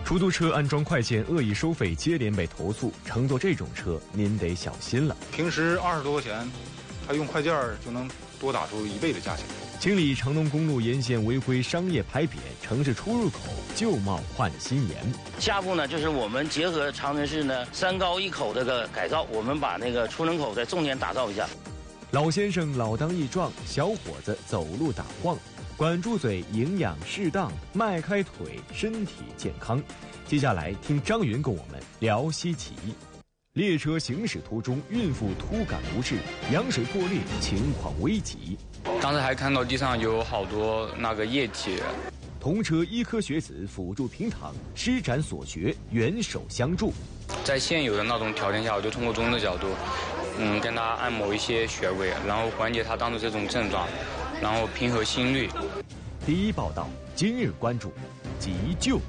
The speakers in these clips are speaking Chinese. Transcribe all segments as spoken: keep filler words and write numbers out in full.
出租车安装快件恶意收费接连被投诉，乘坐这种车您得小心了。 平时二十多块钱，他用快件就能多打出一倍的价钱。 清理长农公路沿线违规商业牌匾，城市出入口旧貌换新颜。 下步呢，就是我们结合长春市呢三高一口这个改造，我们把那个出入口再重点打造一下。 老先生老当益壮，小伙子走路打晃，管住嘴，营养适当，迈开腿，身体健康。接下来听张云跟我们聊稀奇。列车行驶途中，孕妇突感不适，羊水破裂，情况危急。 当时还看到地上有好多那个液体。 同车医科学子辅助平躺，施展所学，援手相助。 在现有的那种条件下，我就通过中医的角度，嗯，跟他按摩一些穴位，然后缓解他当时这种症状，然后平和心率。 第一报道，今日关注急救。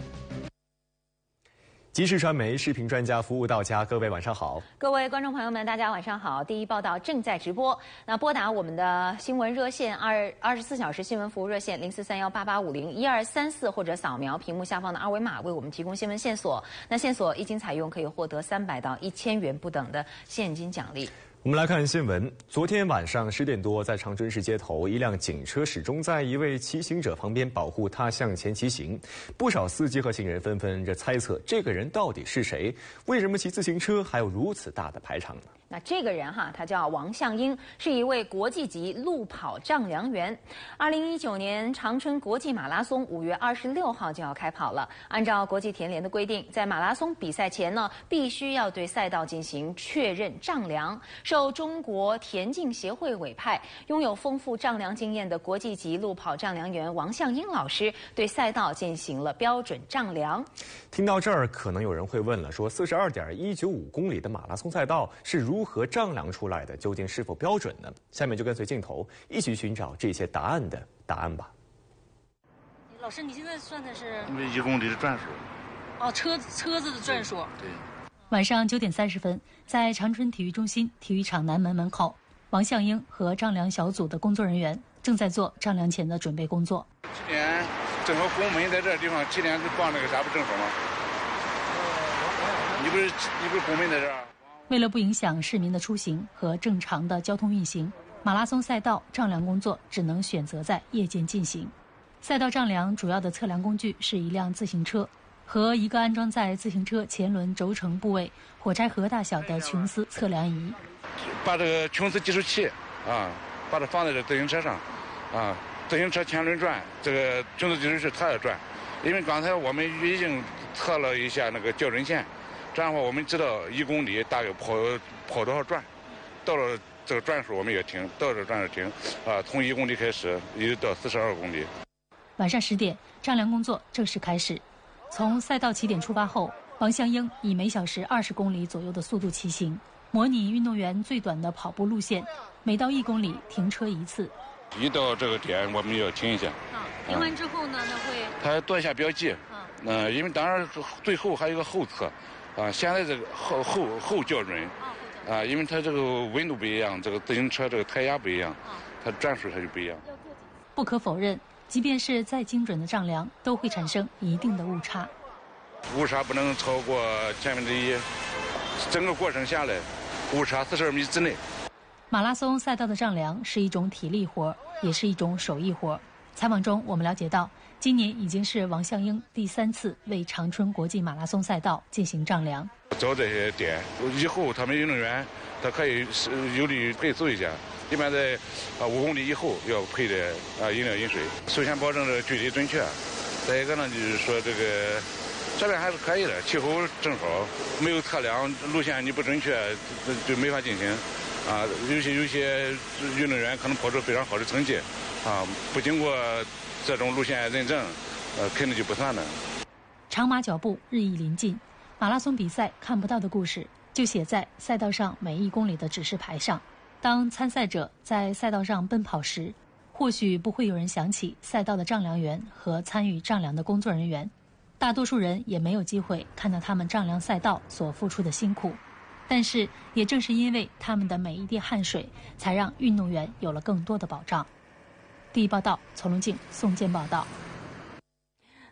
即时传媒视频专家服务到家，各位晚上好。 各位观众朋友们，大家晚上好。第一报道正在直播，那拨打我们的新闻热线二二十四小时新闻服务热线零四三幺八八五零一二三四，或者扫描屏幕下方的二维码，为我们提供新闻线索。那线索一经采用，可以获得三百到一千元不等的现金奖励。 我们来看新闻。昨天晚上十点多，在长春市街头，一辆警车始终在一位骑行者旁边保护他向前骑行。不少司机和行人纷纷着猜测，这个人到底是谁？为什么骑自行车还有如此大的排场呢？ 那这个人哈，他叫王向英，是一位国际级路跑丈量员。二零一九年长春国际马拉松五月二十六号就要开跑了。按照国际田联的规定，在马拉松比赛前呢，必须要对赛道进行确认丈量。受中国田径协会委派，拥有丰富丈量经验的国际级路跑丈量员王向英老师对赛道进行了标准丈量。 听到这儿，可能有人会问了，说四十二点一九五公里的马拉松赛道是如何丈量出来的？究竟是否标准呢？下面就跟随镜头一起寻找这些答案的答案吧。 老师，你现在算的是一公里的转数。 哦，车车子的转数。 对。 晚上九点三十分，在长春体育中心体育场南门门口，王向英和丈量小组的工作人员正在做丈量前的准备工作。 今年正好公门在这地方，七点是放那个啥不正好吗？你不是你不是公门在这儿？ 为了不影响市民的出行和正常的交通运行，马拉松赛道丈量工作只能选择在夜间进行。赛道丈量主要的测量工具是一辆自行车和一个安装在自行车前轮轴承部位火柴盒大小的琼斯测量仪。 把这个琼斯计数器啊，把它放在这自行车上，啊，自行车前轮转，这个琼斯计数器它也转。因为刚才我们已经测了一下那个校准线，这样的话我们知道一公里大概跑跑多少转，到了这个转数我们也停，到这转数停，啊，从一公里开始一直到四十二公里。 晚上十点，丈量工作正式开始。从赛道起点出发后，王向英以每小时二十公里左右的速度骑行，模拟运动员最短的跑步路线，每到一公里停车一次。 一到这个点，我们要停一下。 啊，停完之后呢，那会它断下标记。啊，嗯、呃，因为当然最后还有一个后测，啊，现在这个后后后校准。啊，因为它这个温度不一样，这个自行车这个胎压不一样，它转数它就不一样。 不可否认，即便是再精准的丈量，都会产生一定的误差。 误差不能超过千分之一，整个过程下来，误差四十二米之内。 马拉松赛道的丈量是一种体力活，也是一种手艺活。采访中，我们了解到，今年已经是王向英第三次为长春国际马拉松赛道进行丈量。 找这些点，以后他们运动员他可以有理配速一下。一般在啊五公里以后要配的啊饮料饮水，首先保证这个距离准确，再一个呢就是说这个这边还是可以的，气候正好，没有测量路线你不准确就没法进行啊。有些有些运动员可能跑出非常好的成绩啊，不经过这种路线认证，呃肯定就不算的。 长马脚步日益临近，马拉松比赛看不到的故事就写在赛道上每一公里的指示牌上。当参赛者在赛道上奔跑时，或许不会有人想起赛道的丈量员和参与丈量的工作人员，大多数人也没有机会看到他们丈量赛道所付出的辛苦。但是也正是因为他们的每一滴汗水，才让运动员有了更多的保障。第一报道，曹龙静、宋健报道。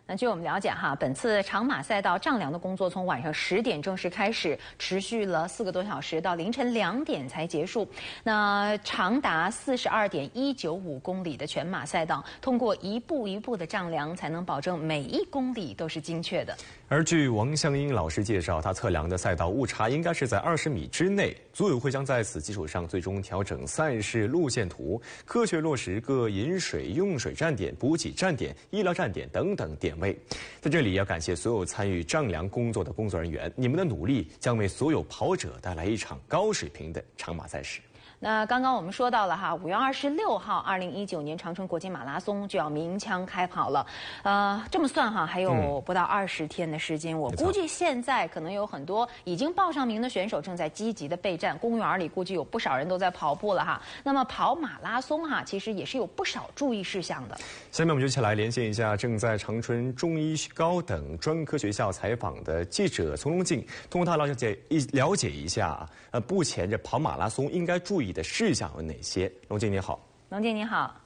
那据我们了解哈，本次长马赛道丈量的工作从晚上十点正式开始，持续了四个多小时，到凌晨两点才结束。那长达四十二点一九五公里的全马赛道，通过一步一步的丈量，才能保证每一公里都是精确的。 而据王向英老师介绍，他测量的赛道误差应该是在二十米之内。组委会将在此基础上最终调整赛事路线图，科学落实各饮水、用水站点、补给站点、医疗站点等等点位。在这里要感谢所有参与丈量工作的工作人员，你们的努力将为所有跑者带来一场高水平的长马赛事。 那刚刚我们说到了哈，五月二十六号，二零一九年长春国际马拉松就要鸣枪开跑了。呃，这么算哈，还有不到二十天的时间。我估计现在可能有很多已经报上名的选手正在积极的备战，公园里估计有不少人都在跑步了哈。那么跑马拉松哈，其实也是有不少注意事项的。 下面我们就一起来连线一下正在长春中医高等专科学校采访的记者丛龙静，通过他了解一了解一下，呃，目前这跑马拉松应该注意的事项有哪些？龙静你好。 龙静你好。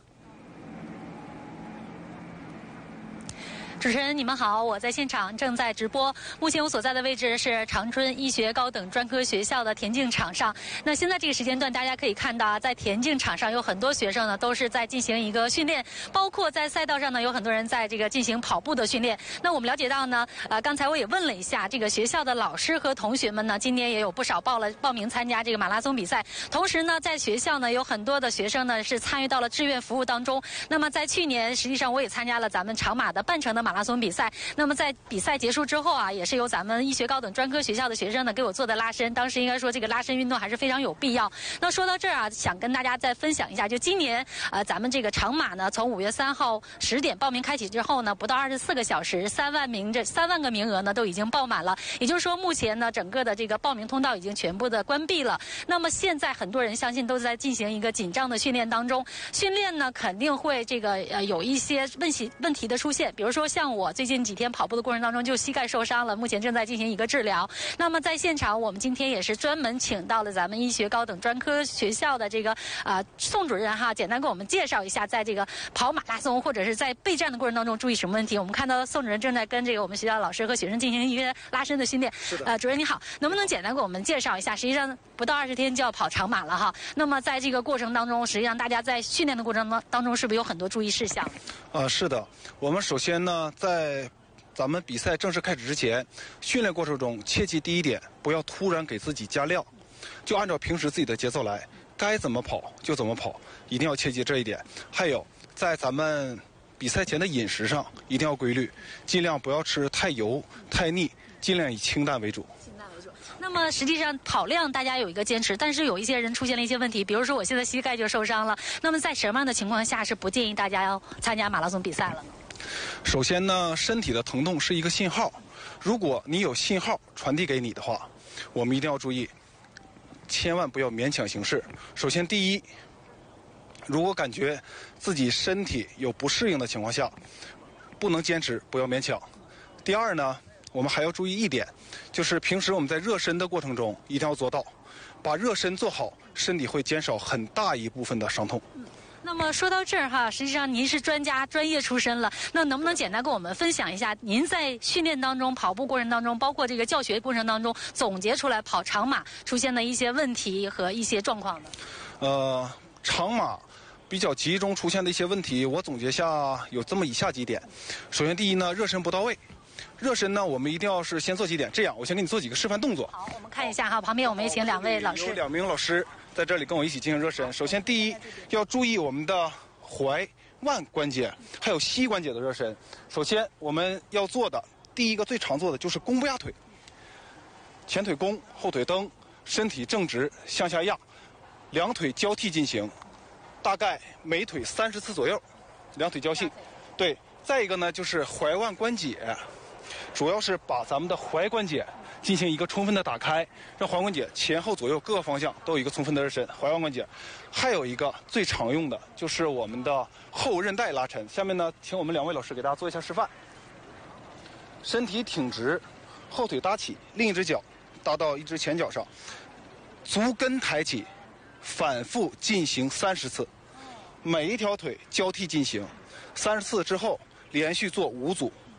主持人，你们好，我在现场正在直播。目前我所在的位置是长春医学高等专科学校的田径场上。那现在这个时间段，大家可以看到啊，在田径场上有很多学生呢，都是在进行一个训练，包括在赛道上呢，有很多人在这个进行跑步的训练。那我们了解到呢，呃，刚才我也问了一下这个学校的老师和同学们呢，今年也有不少报了报名参加这个马拉松比赛。同时呢，在学校呢，有很多的学生呢是参与到了志愿服务当中。那么在去年，实际上我也参加了咱们长马的半程的马拉松比赛。那么在比赛结束之后啊，也是由咱们医学高等专科学校的学生呢给我做的拉伸。当时应该说这个拉伸运动还是非常有必要。那说到这儿啊，想跟大家再分享一下，就今年呃咱们这个长马呢，从五月三号十点报名开启之后呢，不到二十四个小时，三万名这三万个名额呢都已经爆满了。也就是说，目前呢整个的这个报名通道已经全部的关闭了。那么现在很多人相信都在进行一个紧张的训练当中，训练呢肯定会这个呃有一些问题问题的出现，比如说像我最近几天跑步的过程当中就膝盖受伤了，目前正在进行一个治疗。那么在现场，我们今天也是专门请到了咱们医学高等专科学校的这个啊、呃、宋主任哈，简单给我们介绍一下，在这个跑马拉松或者是在备战的过程当中注意什么问题。我们看到宋主任正在跟这个我们学校老师和学生进行一个拉伸的训练。 是的。 呃，主任你好，能不能简单给我们介绍一下？实际上不到二十天就要跑长马了哈。那么在这个过程当中，实际上大家在训练的过程当当中，是不是有很多注意事项？ 呃，是的。我们首先呢，在咱们比赛正式开始之前，训练过程中切记第一点，不要突然给自己加料，就按照平时自己的节奏来，该怎么跑就怎么跑，一定要切记这一点。还有，在咱们比赛前的饮食上一定要规律，尽量不要吃太油、太腻，尽量以清淡为主。 那么实际上跑量大家有一个坚持，但是有一些人出现了一些问题，比如说我现在膝盖就受伤了。那么在什么样的情况下是不建议大家要参加马拉松比赛了呢？ 首先呢，身体的疼痛是一个信号，如果你有信号传递给你的话，我们一定要注意，千万不要勉强行事。首先第一，如果感觉自己身体有不适应的情况下，不能坚持，不要勉强。第二呢，我们还要注意一点，就是平时我们在热身的过程中一定要做到，把热身做好，身体会减少很大一部分的伤痛。 那么说到这儿哈，实际上您是专家、专业出身了，那能不能简单跟我们分享一下，您在训练当中、跑步过程当中，包括这个教学过程当中，总结出来跑长马出现的一些问题和一些状况呢？ 呃，长马比较集中出现的一些问题，我总结下有这么以下几点。首先，第一呢，热身不到位。热身呢，我们一定要是先做几点。这样，我先给你做几个示范动作。 好，我们看一下哈，旁边我们也请两位老师。 有两名老师在这里跟我一起进行热身。首先，第一要注意我们的踝、腕关节还有膝关节的热身。首先，我们要做的第一个最常做的就是弓步压腿，前腿弓，后腿蹬，身体正直向下压，两腿交替进行，大概每腿三十次左右，两腿交替。对，再一个呢就是踝腕关节。主要是把咱们的踝关节进行一个充分的打开，让踝关节前后左右各个方向都有一个充分的热身。踝腕关节，还有一个最常用的就是我们的后韧带拉伸。下面呢，请我们两位老师给大家做一下示范。身体挺直，后腿搭起，另一只脚搭到一只前脚上，足跟抬起，反复进行三十次，每一条腿交替进行，三十次之后连续做五组。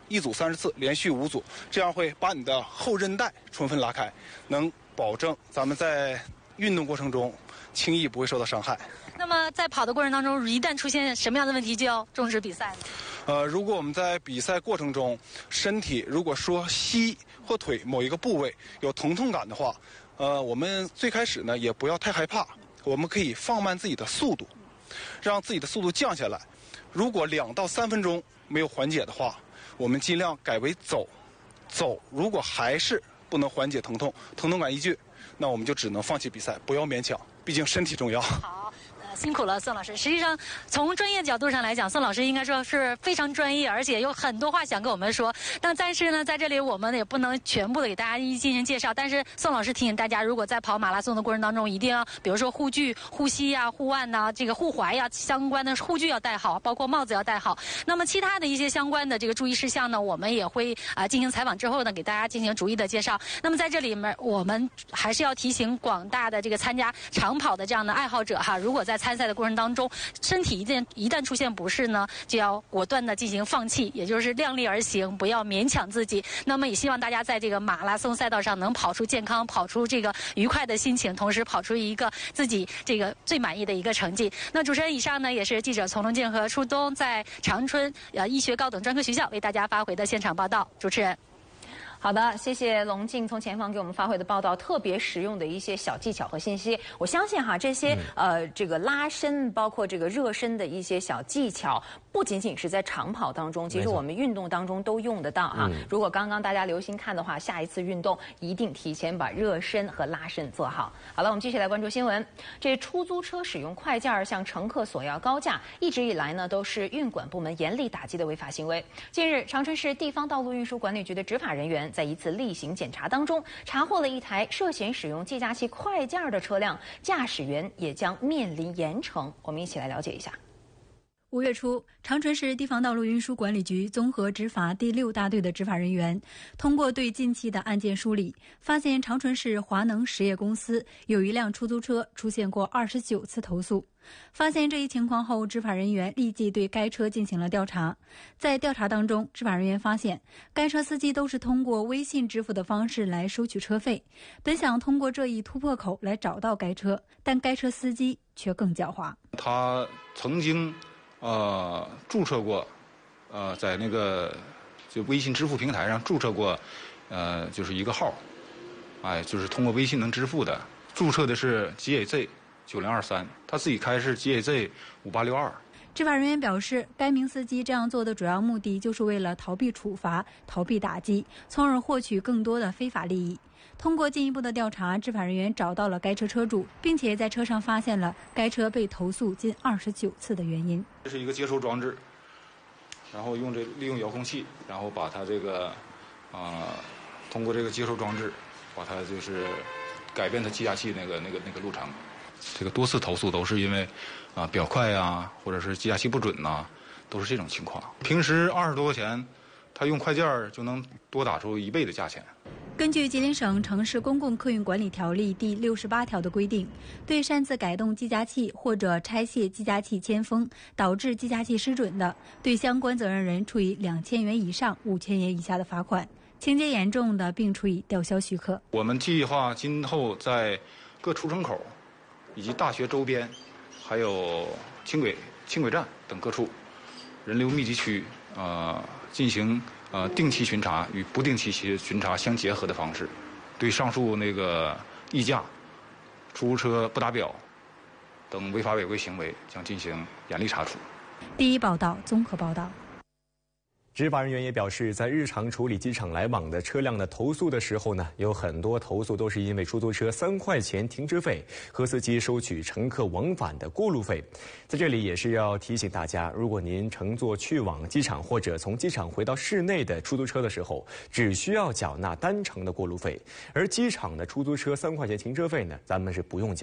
一组三十次，连续五组，这样会把你的后韧带充分拉开，能保证咱们在运动过程中轻易不会受到伤害。 那么在跑的过程当中，一旦出现什么样的问题，就要终止比赛呢？ 呃，如果我们在比赛过程中，身体如果说膝或腿某一个部位有疼痛感的话，呃，我们最开始呢也不要太害怕，我们可以放慢自己的速度，让自己的速度降下来。如果两到三分钟没有缓解的话，我们尽量改为走。走，如果还是不能缓解疼痛，疼痛感依旧，那我们就只能放弃比赛，不要勉强，毕竟身体重要。 好。辛苦了，宋老师。实际上，从专业角度上来讲，宋老师应该说是非常专业，而且有很多话想跟我们说。但但是呢，在这里我们也不能全部的给大家一一进行介绍。但是宋老师提醒大家，如果在跑马拉松的过程当中，一定要比如说护具、护膝呀、护腕呐、这个护踝呀，相关的护具要戴好，包括帽子要戴好。那么其他的一些相关的这个注意事项呢，我们也会啊、呃、进行采访之后呢，给大家进行逐一的介绍。那么在这里面，我们还是要提醒广大的这个参加长跑的这样的爱好者哈，如果在参赛的过程当中，身体一旦一旦出现不适呢，就要果断的进行放弃，也就是量力而行，不要勉强自己。那么也希望大家在这个马拉松赛道上能跑出健康，跑出这个愉快的心情，同时跑出一个自己这个最满意的一个成绩。那主持人以上呢，也是记者丛龙健和初东在长春呃医学高等专科学校为大家发回的现场报道。主持人。 好的，谢谢龙静从前方给我们发回的报道，特别实用的一些小技巧和信息。我相信哈，这些、嗯、呃这个拉伸，包括这个热身的一些小技巧，不仅仅是在长跑当中，其实我们运动当中都用得到哈。嗯、如果刚刚大家留心看的话，下一次运动一定提前把热身和拉伸做好。好了，我们继续来关注新闻。这出租车使用快件向乘客索要高价，一直以来呢都是运管部门严厉打击的违法行为。近日，长春市地方道路运输管理局的执法人员在一次例行检查当中，查获了一台涉嫌使用计价器快件的车辆，驾驶员也将面临严惩。我们一起来了解一下。 五月初，长春市地方道路运输管理局综合执法第六大队的执法人员，通过对近期的案件梳理，发现长春市华能实业公司有一辆出租车出现过二十九次投诉。发现这一情况后，执法人员立即对该车进行了调查。在调查当中，执法人员发现，该车司机都是通过微信支付的方式来收取车费。本想通过这一突破口来找到该车，但该车司机却更狡猾。 他曾经呃注册过，呃在那个就微信支付平台上注册过，呃就是一个号，哎，就是通过微信能支付的，注册的是 G A Z。九零二三，他自己开是 G A Z 五八六二。 执法人员表示，该名司机这样做的主要目的就是为了逃避处罚、逃避打击，从而获取更多的非法利益。通过进一步的调查，执法人员找到了该车车主，并且在车上发现了该车被投诉近二十九次的原因。 这是一个接收装置，然后用这利用遥控器，然后把它这个啊、呃，通过这个接收装置，把它就是改变它计价器那个那个那个路程。这个多次投诉都是因为啊表快呀，或者是计价器不准呐，都是这种情况。平时二十多块钱，他用快件就能多打出一倍的价钱。 根据吉林省城市公共客运管理条例第六十八条的规定，对擅自改动计价器或者拆卸计价器铅封，导致计价器失准的，对相关责任人处以两千元以上五千元以下的罚款，情节严重的并处以吊销许可。 我们计划今后在各出城口以及大学周边，还有轻轨、轻轨站等各处人流密集区，呃，进行呃定期巡查与不定期巡查相结合的方式，对上述那个溢价、出租车不打表等违法违规行为将进行严厉查处。 第一报道综合报道。 执法人员也表示，在日常处理机场来往的车辆的投诉的时候呢，有很多投诉都是因为出租车三块钱停车费和司机收取乘客往返的过路费。在这里也是要提醒大家，如果您乘坐去往机场或者从机场回到市内的出租车的时候，只需要缴纳单程的过路费，而机场的出租车三块钱停车费呢，咱们是不用缴的。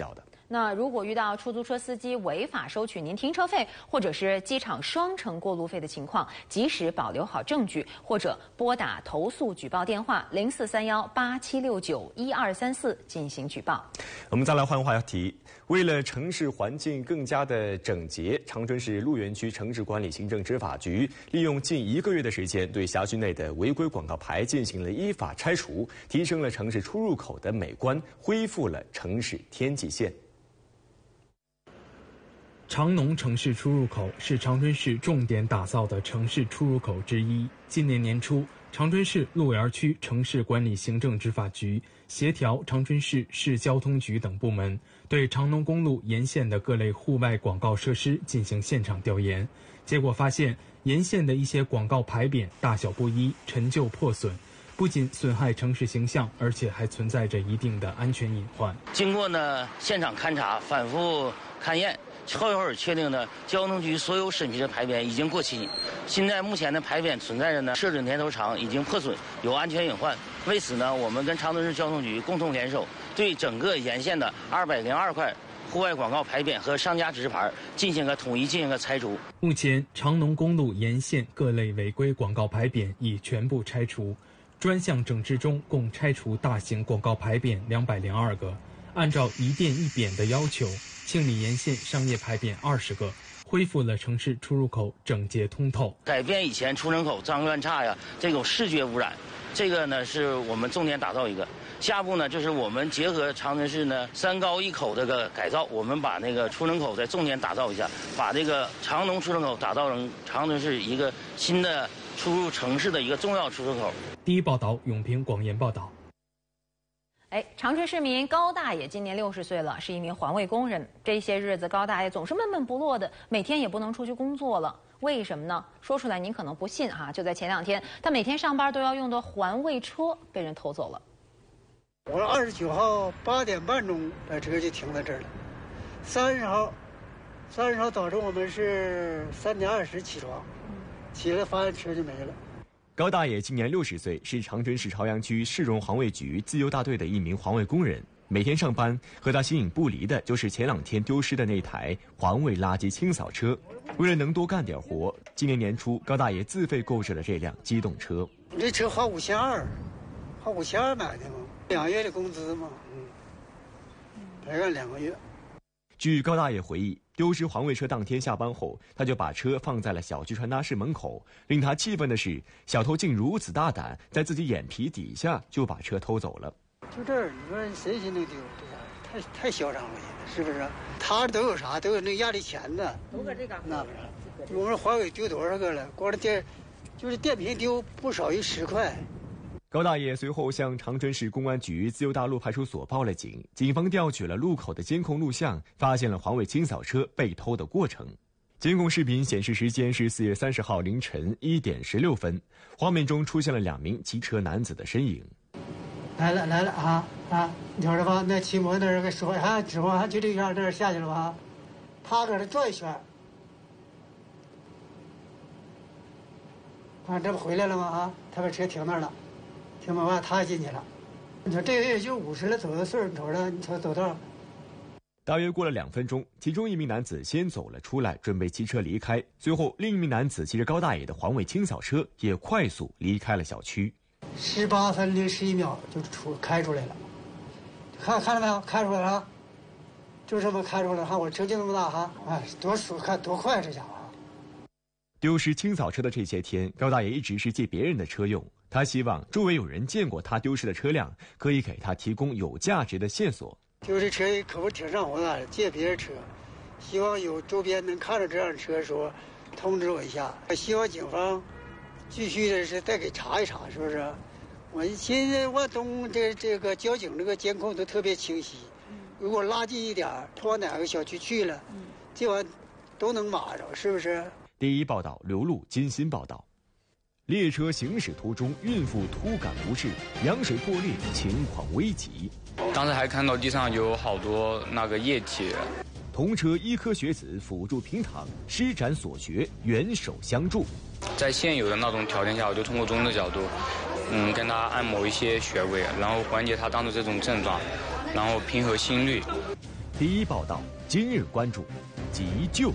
那如果遇到出租车司机违法收取您停车费，或者是机场双程过路费的情况，及时保留好证据，或者拨打投诉举报电话零四三幺八七六九一二三四进行举报。 我们再来换话题，为了城市环境更加的整洁，长春市路园区城市管理行政执法局利用近一个月的时间，对辖区内的违规广告牌进行了依法拆除，提升了城市出入口的美观，恢复了城市天际线。 长农城市出入口是长春市重点打造的城市出入口之一。今年年初，长春市路园区城市管理行政执法局协调长春市市交通局等部门，对长农公路沿线的各类户外广告设施进行现场调研。结果发现，沿线的一些广告牌匾大小不一、陈旧破损，不仅损害城市形象，而且还存在着一定的安全隐患。 经过呢现场勘查、反复勘验，后一会儿确定呢，交通局所有审批的牌匾已经过期。现在目前的牌匾存在着呢设置年头长，已经破损，有安全隐患。为此呢，我们跟长春市交通局共同联手，对整个沿线的二百零二块户外广告牌匾和商家指示牌进行个统一进行个拆除。 目前，长农公路沿线各类违规广告牌匾已全部拆除。专项整治中，共拆除大型广告牌匾两百零二个，按照一店一匾的要求，清理沿线商业牌匾二十个，恢复了城市出入口整洁通透， 改变以前出入口脏乱差呀这种视觉污染。这个呢是我们重点打造一个。下步呢就是我们结合长春市呢三高一口这个改造，我们把那个出入口再重点打造一下，把这个长农出入口打造成长春市一个新的出入城市的一个重要出入口。 第一报道，永平广言报道。 哎，长春市民高大爷今年六十岁了，是一名环卫工人。这些日子，高大爷总是闷闷不乐的，每天也不能出去工作了。为什么呢？说出来您可能不信哈。就在前两天，他每天上班都要用的环卫车被人偷走了。 我二十九号八点半钟把车就停在这儿了。三十号，三十号早晨我们是三点二十起床，起来发现车就没了。 高大爷今年六十岁，是长春市朝阳区市容环卫局自由大队的一名环卫工人。每天上班和他形影不离的就是前两天丢失的那台环卫垃圾清扫车。为了能多干点活，今年年初高大爷自费购置了这辆机动车。 这车花五千二，花五千二买的嘛，两个月的工资嘛，嗯，才干两个月。 据高大爷回忆，丢失环卫车当天下班后，他就把车放在了小区传达室门口。令他气愤的是，小偷竟如此大胆，在自己眼皮底下就把车偷走了。 就这儿，你说谁心能丢？这家太太嚣张了，是不是？他都有啥？都有那压力钱的， 都搁这嘎。 那不是？我们环卫丢多少个了？光这电，就是电瓶丢不少于十块。 高大爷随后向长春市公安局自由大路派出所报了警，警方调取了路口的监控录像，发现了环卫清扫车被偷的过程。监控视频显示时间是四月三十号凌晨一点十六分，画面中出现了两名骑车男子的身影。 来了来了啊啊！你瞅着吧，那骑摩托那人给说，还指望还就这样那儿下去了吧？他搁这转一圈，啊，这不回来了吗？啊，他把车停那儿了。停门外，他进去了。你说这个也就五十了左右岁，你瞅着，你瞅走道。 大约过了两分钟，其中一名男子先走了出来，准备骑车离开。随后，另一名男子骑着高大爷的环卫清扫车，也快速离开了小区。 十八分零十一秒就出开出来了，看看到没有？开出来了，就这么开出来哈！我车就那么大哈，哎，多速，看多快，这家伙。 丢失清扫车的这些天，高大爷一直是借别人的车用。他希望周围有人见过他丢失的车辆，可以给他提供有价值的线索。 丢这车可不挺上火的，借别人车，希望有周边能看着这样的车说，通知我一下。希望警方继续的是再给查一查，是不是？我现在往东这这个交警这个监控都特别清晰，如果拉近一点，他往哪个小区去了，这玩意都能码着，是不是？ 第一报道，刘璐、金鑫报道。列车行驶途中，孕妇突感不适，羊水破裂，情况危急。 当时还看到地上有好多那个液体。 同车医科学子辅助平躺，施展所学，援手相助。 在现有的那种条件下，我就通过中的角度，嗯，跟他按摩一些穴位，然后缓解他当时这种症状，然后平和心率。 第一报道，今日关注急救。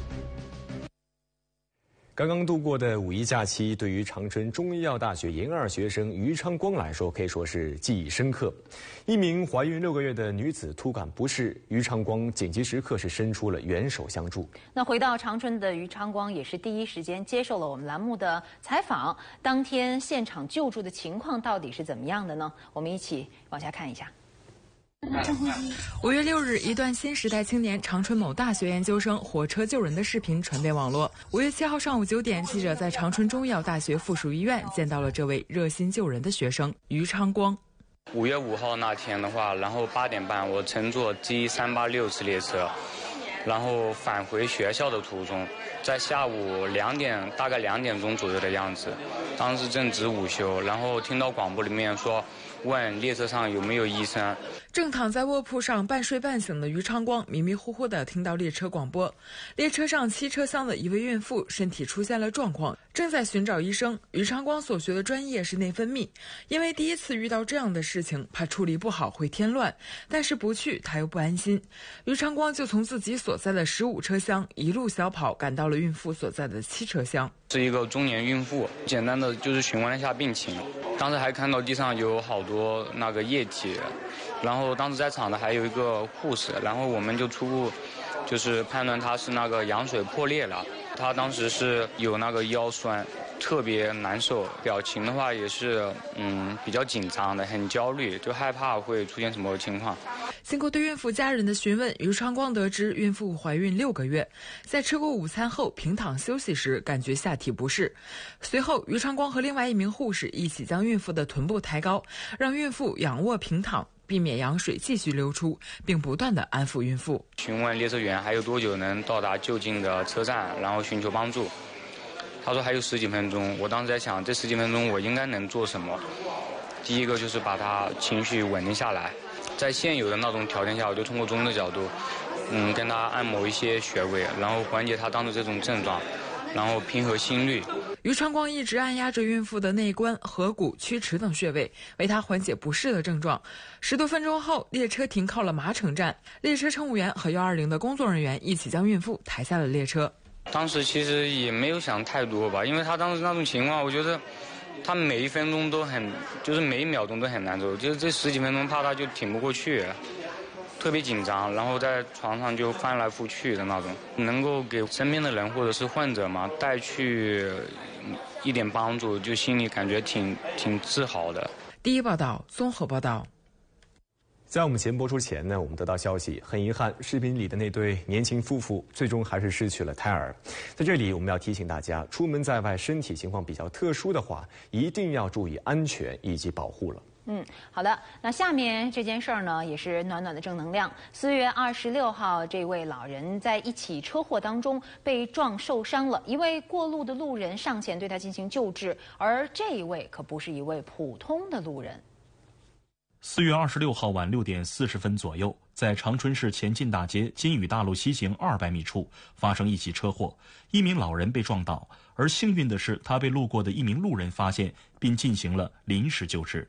刚刚度过的五一假期，对于长春中医药大学研二学生于昌光来说，可以说是记忆深刻。一名怀孕六个月的女子突感不适，于昌光紧急时刻是伸出了援手相助。 那回到长春的于昌光也是第一时间接受了我们栏目的采访。当天现场救助的情况到底是怎么样的呢？我们一起往下看一下。 五月六日，一段新时代青年长春某大学研究生火车救人的视频传遍网络。五月七号上午九点，记者在长春中医药大学附属医院见到了这位热心救人的学生于昌光。 五月五号那天的话，然后八点半我乘坐 G 三八六次列车，然后返回学校的途中，在下午两点大概两点钟左右的样子，当时正值午休，然后听到广播里面说问列车上有没有医生。 正躺在卧铺上半睡半醒的于昌光迷迷糊糊地听到列车广播，列车上七车厢的一位孕妇身体出现了状况，正在寻找医生。于昌光所学的专业是内分泌，因为第一次遇到这样的事情，怕处理不好会添乱，但是不去他又不安心。于昌光就从自己所在的十五车厢一路小跑赶到了孕妇所在的七车厢。 是一个中年孕妇，简单的就是询问了一下病情，当时还看到地上有好多那个液体，然后当时在场的还有一个护士，然后我们就初步就是判断她是那个羊水破裂了，她当时是有那个腰酸，特别难受，表情的话也是嗯比较紧张的，很焦虑，就害怕会出现什么情况。 经过对孕妇家人的询问，于昌光得知孕妇怀孕六个月，在吃过午餐后平躺休息时感觉下体不适，随后于昌光和另外一名护士一起将孕妇的臀部抬高，让孕妇仰卧平躺，避免羊水继续流出，并不断地安抚孕妇。 询问列车员还有多久能到达就近的车站，然后寻求帮助。他说还有十几分钟，我当时在想这十几分钟我应该能做什么。第一个就是把他情绪稳定下来，在现有的那种条件下，我就通过中医的角度，嗯，跟他按摩一些穴位，然后缓解他当时这种症状，然后平和心率。 于昌光一直按压着孕妇的内关、合谷、曲池等穴位，为她缓解不适的症状。十多分钟后，列车停靠了麻城站，列车乘务员和幺二零的工作人员一起将孕妇抬下了列车。 当时其实也没有想太多吧，因为他当时那种情况，我觉得他每一分钟都很，就是每一秒钟都很难受，就是这十几分钟怕他就挺不过去，特别紧张，然后在床上就翻来覆去的那种。能够给身边的人或者是患者嘛带去一点帮助，就心里感觉挺挺自豪的。 第一报道综合报道。 在我们节目播出前呢，我们得到消息，很遗憾，视频里的那对年轻夫妇最终还是失去了胎儿。在这里，我们要提醒大家，出门在外，身体情况比较特殊的话，一定要注意安全以及保护了。 嗯，好的。那下面这件事儿呢，也是暖暖的正能量。四月二十六号，这位老人在一起车祸当中被撞受伤了，一位过路的路人上前对他进行救治，而这一位可不是一位普通的路人。 四月二十六号晚六点四十分左右，在长春市前进大街金宇大路西行二百米处发生一起车祸，一名老人被撞倒，而幸运的是，他被路过的一名路人发现，并进行了临时救治。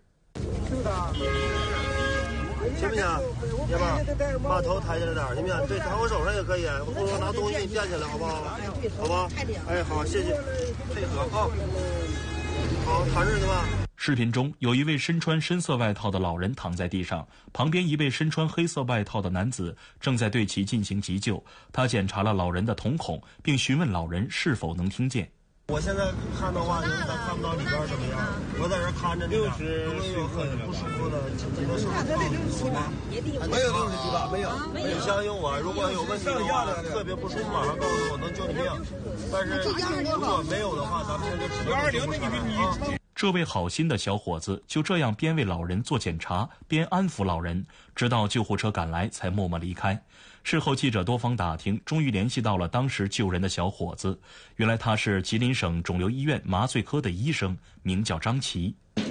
行不行？要不把头抬起来点，行不行？对，抬我手上也可以，或者拿东西给你垫起来，好不好？好吧？哎，好，谢谢，配合啊。好，躺着去吧。 视频中有一位身穿深色外套的老人躺在地上，旁边一位身穿黑色外套的男子正在对其进行急救。他检查了老人的瞳孔，并询问老人是否能听见。 我现在看的话，就是咱看不到里边怎么样，我在这看着呢。六十，如果有很不舒服的紧急的时候，好吗？没有六十几吧？没有。你相信我，如果有问题的话，特别不舒服，马上告诉我，能救你命。但是如果没有的话，咱们现在只能幺二零的你你。 这位好心的小伙子就这样边为老人做检查，边安抚老人，直到救护车赶来才默默离开。事后记者多方打听，终于联系到了当时救人的小伙子。原来他是吉林省肿瘤医院麻醉科的医生，名叫张琪。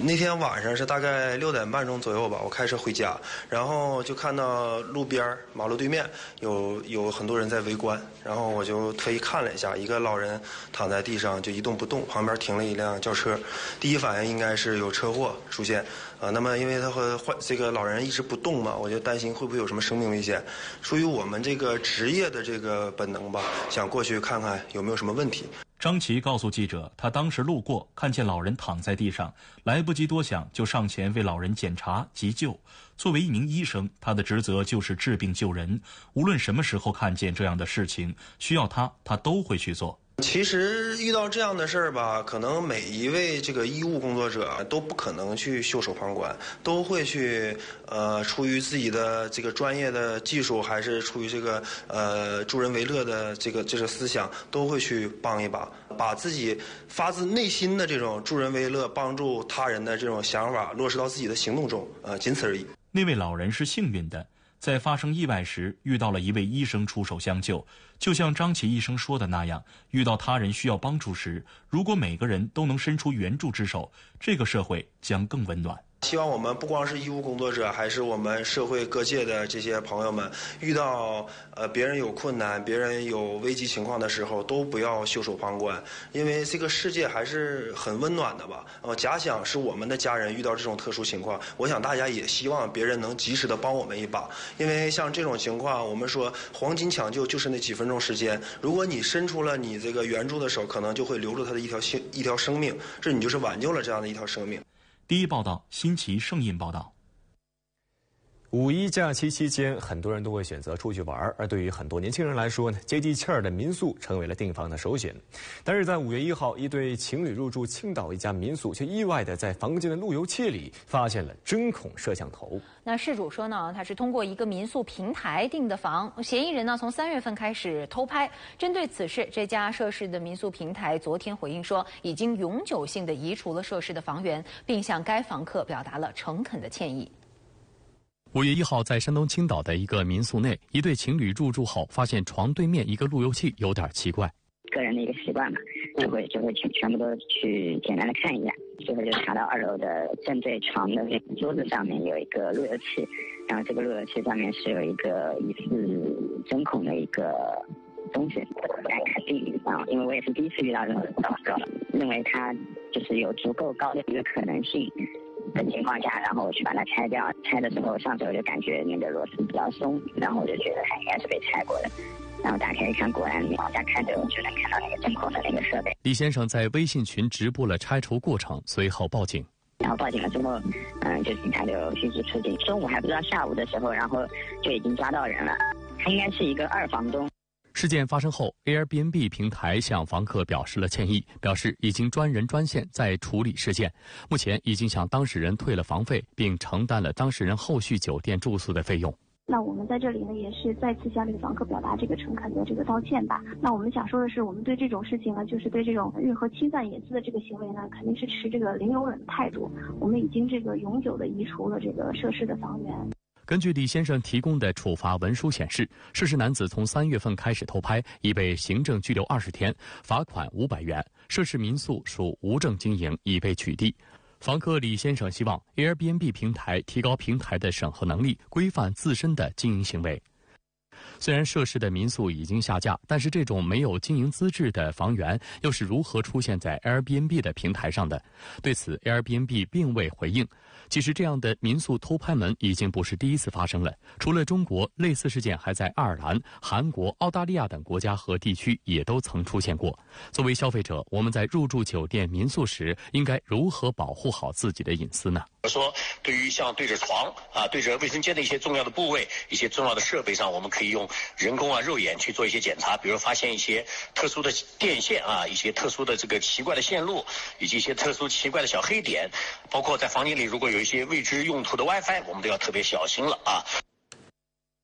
那天晚上是大概六点半钟左右吧，我开车回家，然后就看到路边马路对面有有很多人在围观，然后我就特意看了一下，一个老人躺在地上就一动不动，旁边停了一辆轿车，第一反应应该是有车祸出现啊、呃。那么因为他和患这个老人一直不动嘛，我就担心会不会有什么生命危险。出于我们这个职业的这个本能吧，想过去看看有没有什么问题。 张琪告诉记者，他当时路过，看见老人躺在地上，来不及多想，就上前为老人检查急救。作为一名医生，他的职责就是治病救人，无论什么时候看见这样的事情，需要他，他都会去做。 其实遇到这样的事儿吧，可能每一位这个医务工作者都不可能去袖手旁观，都会去呃出于自己的这个专业的技术，还是出于这个呃助人为乐的这个这个思想，都会去帮一把，把自己发自内心的这种助人为乐、帮助他人的这种想法落实到自己的行动中，呃，仅此而已。 那位老人是幸运的，在发生意外时遇到了一位医生出手相救。就像张琪医生说的那样，遇到他人需要帮助时，如果每个人都能伸出援助之手，这个社会将更温暖。 希望我们不光是医务工作者，还是我们社会各界的这些朋友们，遇到呃别人有困难、别人有危机情况的时候，都不要袖手旁观，因为这个世界还是很温暖的吧。呃，假想是我们的家人遇到这种特殊情况，我想大家也希望别人能及时的帮我们一把，因为像这种情况，我们说黄金抢救就是那几分钟时间，如果你伸出了你这个援助的手，可能就会留住他的一条性一条生命，这你就是挽救了这样的一条生命。 第一报道，新奇盛印报道。 五一假期期间，很多人都会选择出去玩，而对于很多年轻人来说呢，接地气儿的民宿成为了订房的首选。但是在五月一号，一对情侣入住青岛一家民宿，却意外的在房间的路由器里发现了针孔摄像头。 那事主说呢，他是通过一个民宿平台订的房，嫌疑人呢从三月份开始偷拍。针对此事，这家涉事的民宿平台昨天回应说，已经永久性的移除了涉事的房源，并向该房客表达了诚恳的歉意。 五月一号，在山东青岛的一个民宿内，一对情侣入住后发现床对面一个路由器有点奇怪。 个人的一个习惯嘛，就会就会去全部都去简单的看一下，最后就查到二楼的正对床的那个桌子上面有一个路由器，然后这个路由器上面是有一个疑似针孔的一个东西，我不敢肯定啊，因为我也是第一次遇到这种状况，认为它就是有足够高的一个可能性的情况下，然后我去把它拆掉。拆的时候上手就感觉那个螺丝比较松，然后我就觉得它应该是被拆过的。然后打开一看，果然往下看就就能看到那个针孔的那个设备。 李先生在微信群直播了拆除过程，随后报警。 然后报警了之后，嗯，就警察就迅速出警。中午还不知道下午的时候，然后就已经抓到人了。他应该是一个二房东。 事件发生后 ，Airbnb 平台向房客表示了歉意，表示已经专人专线在处理事件，目前已经向当事人退了房费，并承担了当事人后续酒店住宿的费用。 那我们在这里呢，也是再次向这个房客表达这个诚恳的这个道歉吧。那我们想说的是，我们对这种事情呢，就是对这种任何侵犯隐私的这个行为呢，肯定是持这个零容忍的态度。我们已经这个永久的移除了这个涉事的房源。 根据李先生提供的处罚文书显示，涉事男子从三月份开始偷拍，已被行政拘留二十天，罚款五百元。涉事民宿属无证经营，已被取缔。房客李先生希望 Airbnb 平台提高平台的审核能力，规范自身的经营行为。虽然涉事的民宿已经下架，但是这种没有经营资质的房源又是如何出现在 Airbnb 的平台上的？对此 Airbnb 并未回应。其实这样的民宿偷拍门已经不是第一次发生了，除了中国，类似事件还在爱尔兰、韩国、澳大利亚等国家和地区也都曾出现过。作为消费者，我们在入住酒店民宿时，应该如何保护好自己的隐私呢？ 比如说，对于像对着床啊、对着卫生间的一些重要的部位、一些重要的设备上，我们可以用人工啊、肉眼去做一些检查，比如发现一些特殊的电线啊、一些特殊的这个奇怪的线路，以及一些特殊奇怪的小黑点，包括在房间里如果有一些未知用途的 WiFi， 我们都要特别小心了啊。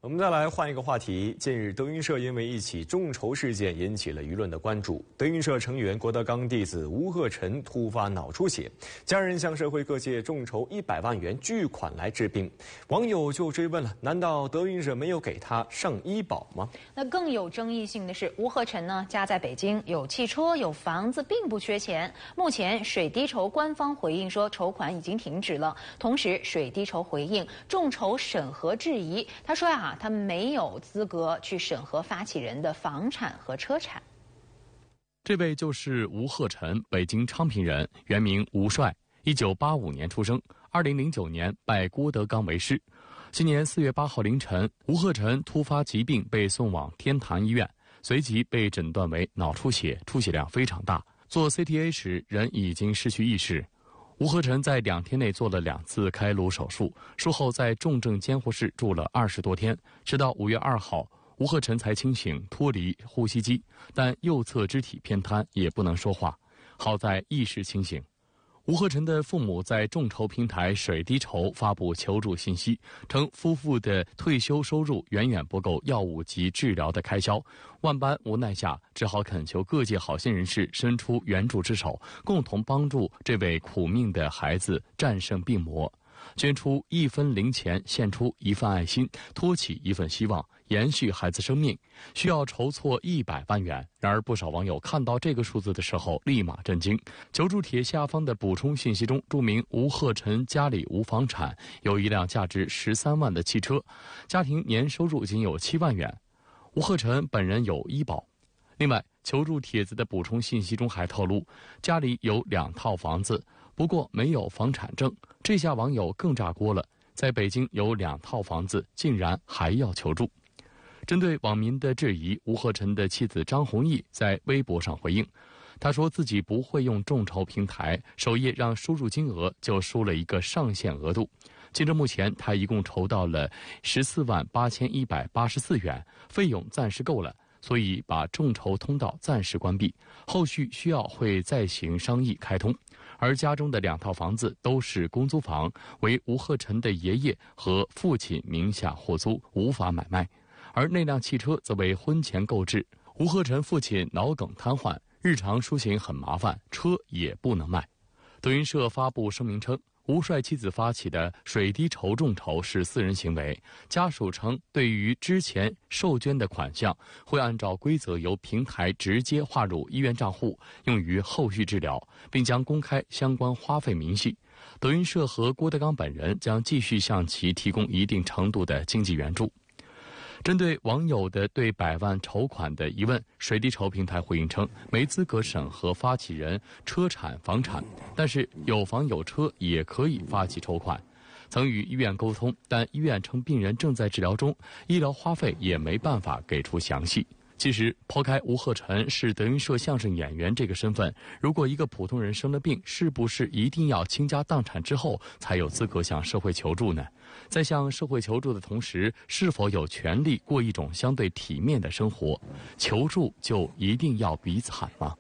我们再来换一个话题。近日，德云社因为一起众筹事件引起了舆论的关注。德云社成员郭德纲弟子吴鹤臣突发脑出血，家人向社会各界众筹一百万元巨款来治病。网友就追问了：难道德云社没有给他上医保吗？ 那更有争议性的是，吴鹤臣呢家在北京，有汽车有房子，并不缺钱。目前水滴筹官方回应说筹款已经停止了，同时水滴筹回应众筹审核质疑。他说呀、啊。他没有资格去审核发起人的房产和车产。 这位就是吴鹤臣，北京昌平人，原名吴帅，一九八五年出生，二零零九年拜郭德纲为师。今年四月八号凌晨，吴鹤臣突发疾病被送往天坛医院，随即被诊断为脑出血，出血量非常大。做 C T A 时，人已经失去意识。吴鹤臣在两天内做了两次开颅手术，术后在重症监护室住了二十多天，直到五月二号，吴鹤臣才清醒，脱离呼吸机，但右侧肢体偏瘫，也不能说话，好在意识清醒。吴鹤臣的父母在众筹平台水滴筹发布求助信息，称夫妇的退休收入远远不够药物及治疗的开销，万般无奈下，只好恳求各界好心人士伸出援助之手，共同帮助这位苦命的孩子战胜病魔。捐出一分零钱，献出一份爱心，托起一份希望，延续孩子生命，需要筹措一百万元。然而不少网友看到这个数字的时候立马震惊。求助帖下方的补充信息中注明吴鹤臣家里无房产，有一辆价值十三万的汽车，家庭年收入仅有七万元。吴鹤臣本人有医保。另外，求助帖子的补充信息中还透露，家里有两套房子，不过没有房产证。这下网友更炸锅了，在北京有两套房子，竟然还要求助。针对网民的质疑，吴鹤臣的妻子张弘毅在微博上回应，他说自己不会用众筹平台，首页让输入金额就输了一个上限额度。截至目前，他一共筹到了十四万八千一百八十四元，费用暂时够了，所以把众筹通道暂时关闭，后续需要会再行商议开通。而家中的两套房子都是公租房，为吴鹤臣的爷爷和父亲名下获租，无法买卖。而那辆汽车则为婚前购置。吴鹤臣父亲脑梗瘫痪，日常出行很麻烦，车也不能卖。德云社发布声明称，吴帅妻子发起的水滴筹众筹是私人行为，家属称对于之前受捐的款项会按照规则由平台直接划入医院账户，用于后续治疗，并将公开相关花费明细。德云社和郭德纲本人将继续向其提供一定程度的经济援助。针对网友的对百万筹款的疑问，水滴筹平台回应称，没资格审核发起人车产房产，但是有房有车也可以发起筹款。曾与医院沟通，但医院称病人正在治疗中，医疗花费也没办法给出详细。其实，抛开吴鹤臣是德云社相声演员这个身份，如果一个普通人生了病，是不是一定要倾家荡产之后才有资格向社会求助呢？在向社会求助的同时，是否有权利过一种相对体面的生活？求助就一定要比惨吗？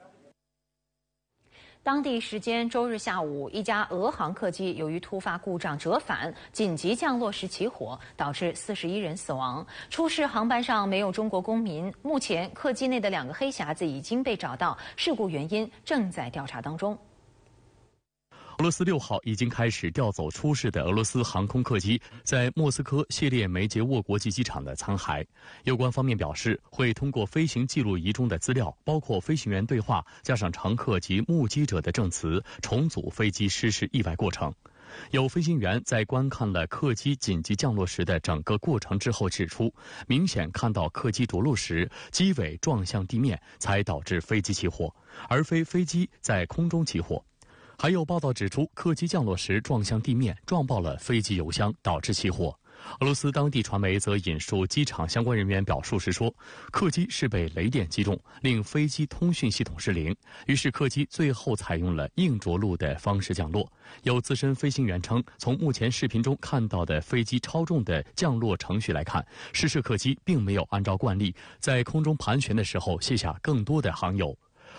当地时间周日下午，一架俄航客机由于突发故障折返，紧急降落时起火，导致四十一人死亡。出事航班上没有中国公民。目前，客机内的两个黑匣子已经被找到，事故原因正在调查当中。 俄罗斯六号已经开始调走出事的俄罗斯航空客机在莫斯科谢列梅捷沃国际机场的残骸。有关方面表示，会通过飞行记录仪中的资料，包括飞行员对话加上乘客及目击者的证词，重组飞机失事意外过程。有飞行员在观看了客机紧急降落时的整个过程之后指出，明显看到客机着陆时机尾撞向地面，才导致飞机起火，而非飞机在空中起火。还有报道指出，客机降落时撞向地面，撞爆了飞机油箱，导致起火。俄罗斯当地传媒则引述机场相关人员表述时说，客机是被雷电击中，令飞机通讯系统失灵，于是客机最后采用了硬着陆的方式降落。有资深飞行员称，从目前视频中看到的飞机超重的降落程序来看，失事客机并没有按照惯例在空中盘旋的时候卸下更多的航油。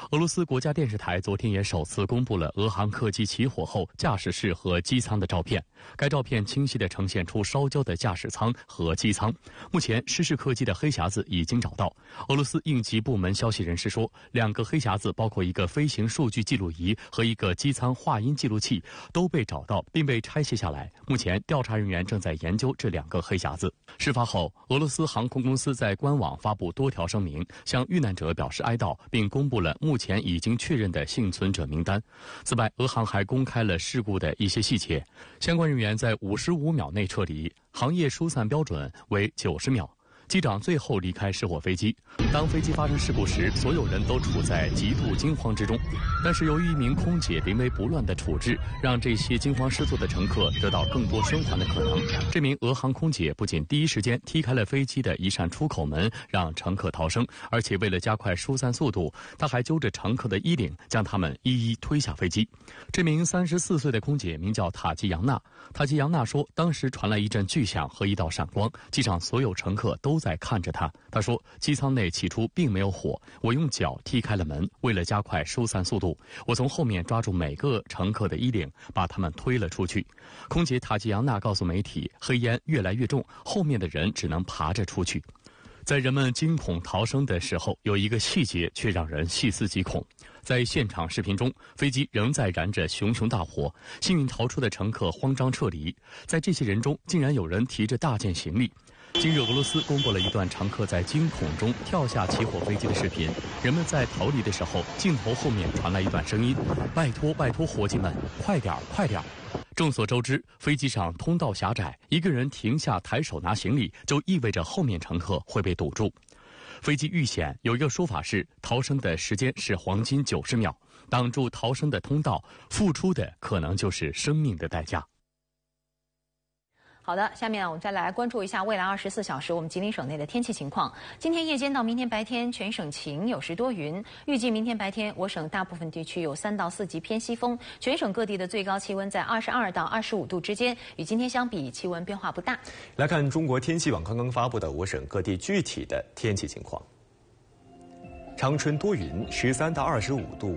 俄罗斯国家电视台昨天也首次公布了俄航客机起火后驾驶室和机舱的照片。该照片清晰地呈现出烧焦的驾驶舱和机舱。目前，失事客机的黑匣子已经找到。俄罗斯应急部门消息人士说，两个黑匣子包括一个飞行数据记录仪和一个机舱话音记录器都被找到并被拆卸下来。目前，调查人员正在研究这两个黑匣子。事发后，俄罗斯航空公司在官网发布多条声明，向遇难者表示哀悼，并公布了目前已经确认的幸存者名单。此外，俄航还公开了事故的一些细节，相关人员在五十五秒内撤离，行业疏散标准为九十秒。机长最后离开失火飞机。当飞机发生事故时，所有人都处在极度惊慌之中。但是由于一名空姐临危不乱的处置，让这些惊慌失措的乘客得到更多生还的可能。这名俄航空姐不仅第一时间踢开了飞机的一扇出口门，让乘客逃生，而且为了加快疏散速度，她还揪着乘客的衣领，将他们一一推下飞机。这名三十四岁的空姐名叫塔吉扬娜。塔吉扬娜说，当时传来一阵巨响和一道闪光，机上所有乘客都在看着她。她说，机舱内起初并没有火，我用脚踢开了门，为了加快疏散速度，我从后面抓住每个乘客的衣领，把他们推了出去。空姐塔吉扬娜告诉媒体，黑烟越来越重，后面的人只能爬着出去。在人们惊恐逃生的时候，有一个细节却让人细思极恐。在现场视频中，飞机仍在燃着熊熊大火，幸运逃出的乘客慌张撤离。在这些人中，竟然有人提着大件行李。今日俄罗斯公布了一段乘客在惊恐中跳下起火飞机的视频。人们在逃离的时候，镜头后面传来一段声音：“拜托拜托，伙计们，快点快点！”众所周知，飞机上通道狭窄，一个人停下抬手拿行李，就意味着后面乘客会被堵住。飞机遇险有一个说法是，逃生的时间是黄金九十秒，挡住逃生的通道，付出的可能就是生命的代价。 好的，下面我们再来关注一下未来二十四小时我们吉林省内的天气情况。今天夜间到明天白天，全省晴，有时多云。预计明天白天，我省大部分地区有三到四级偏西风，全省各地的最高气温在二十二到二十五度之间，与今天相比，气温变化不大。 来看中国天气网刚刚发布的我省各地具体的天气情况。长春多云，十三到二十五度；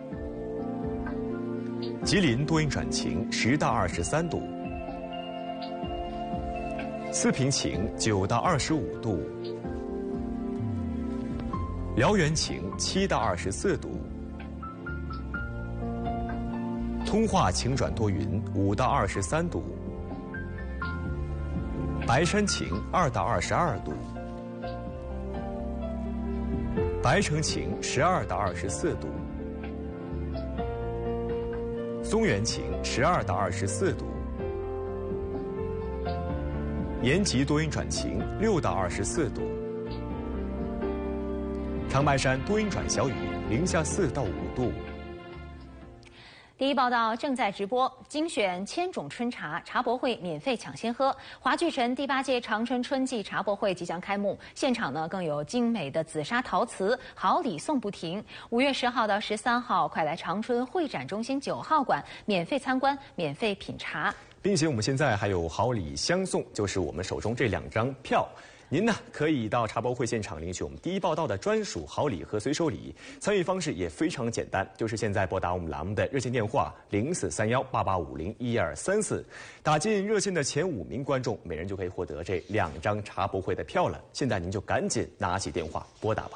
吉林多云转晴，十到二十三度。四平晴，九到二十五度；辽源晴，七到二十四度；通化晴转多云，五到二十三度；白山晴，二到二十二度；白城晴，十二到二十四度；松原晴，十二到二十四度。延吉多云转晴，六到二十四度；长白山多云转小雨，零下四到五度。 第一报道正在直播，精选千种春茶，茶博会免费抢先喝。华聚城第八届长春春季茶博会即将开幕，现场呢更有精美的紫砂陶瓷，好礼送不停。五月十号到十三号，快来长春会展中心九号馆免费参观，免费品茶。 并且我们现在还有好礼相送，就是我们手中这两张票。您呢可以到茶博会现场领取我们第一报道的专属好礼和随手礼。参与方式也非常简单，就是现在拨打我们栏目的热线电话零四三幺八八五零一二三四，打进热线的前五名观众，每人就可以获得这两张茶博会的票了。现在您就赶紧拿起电话拨打吧。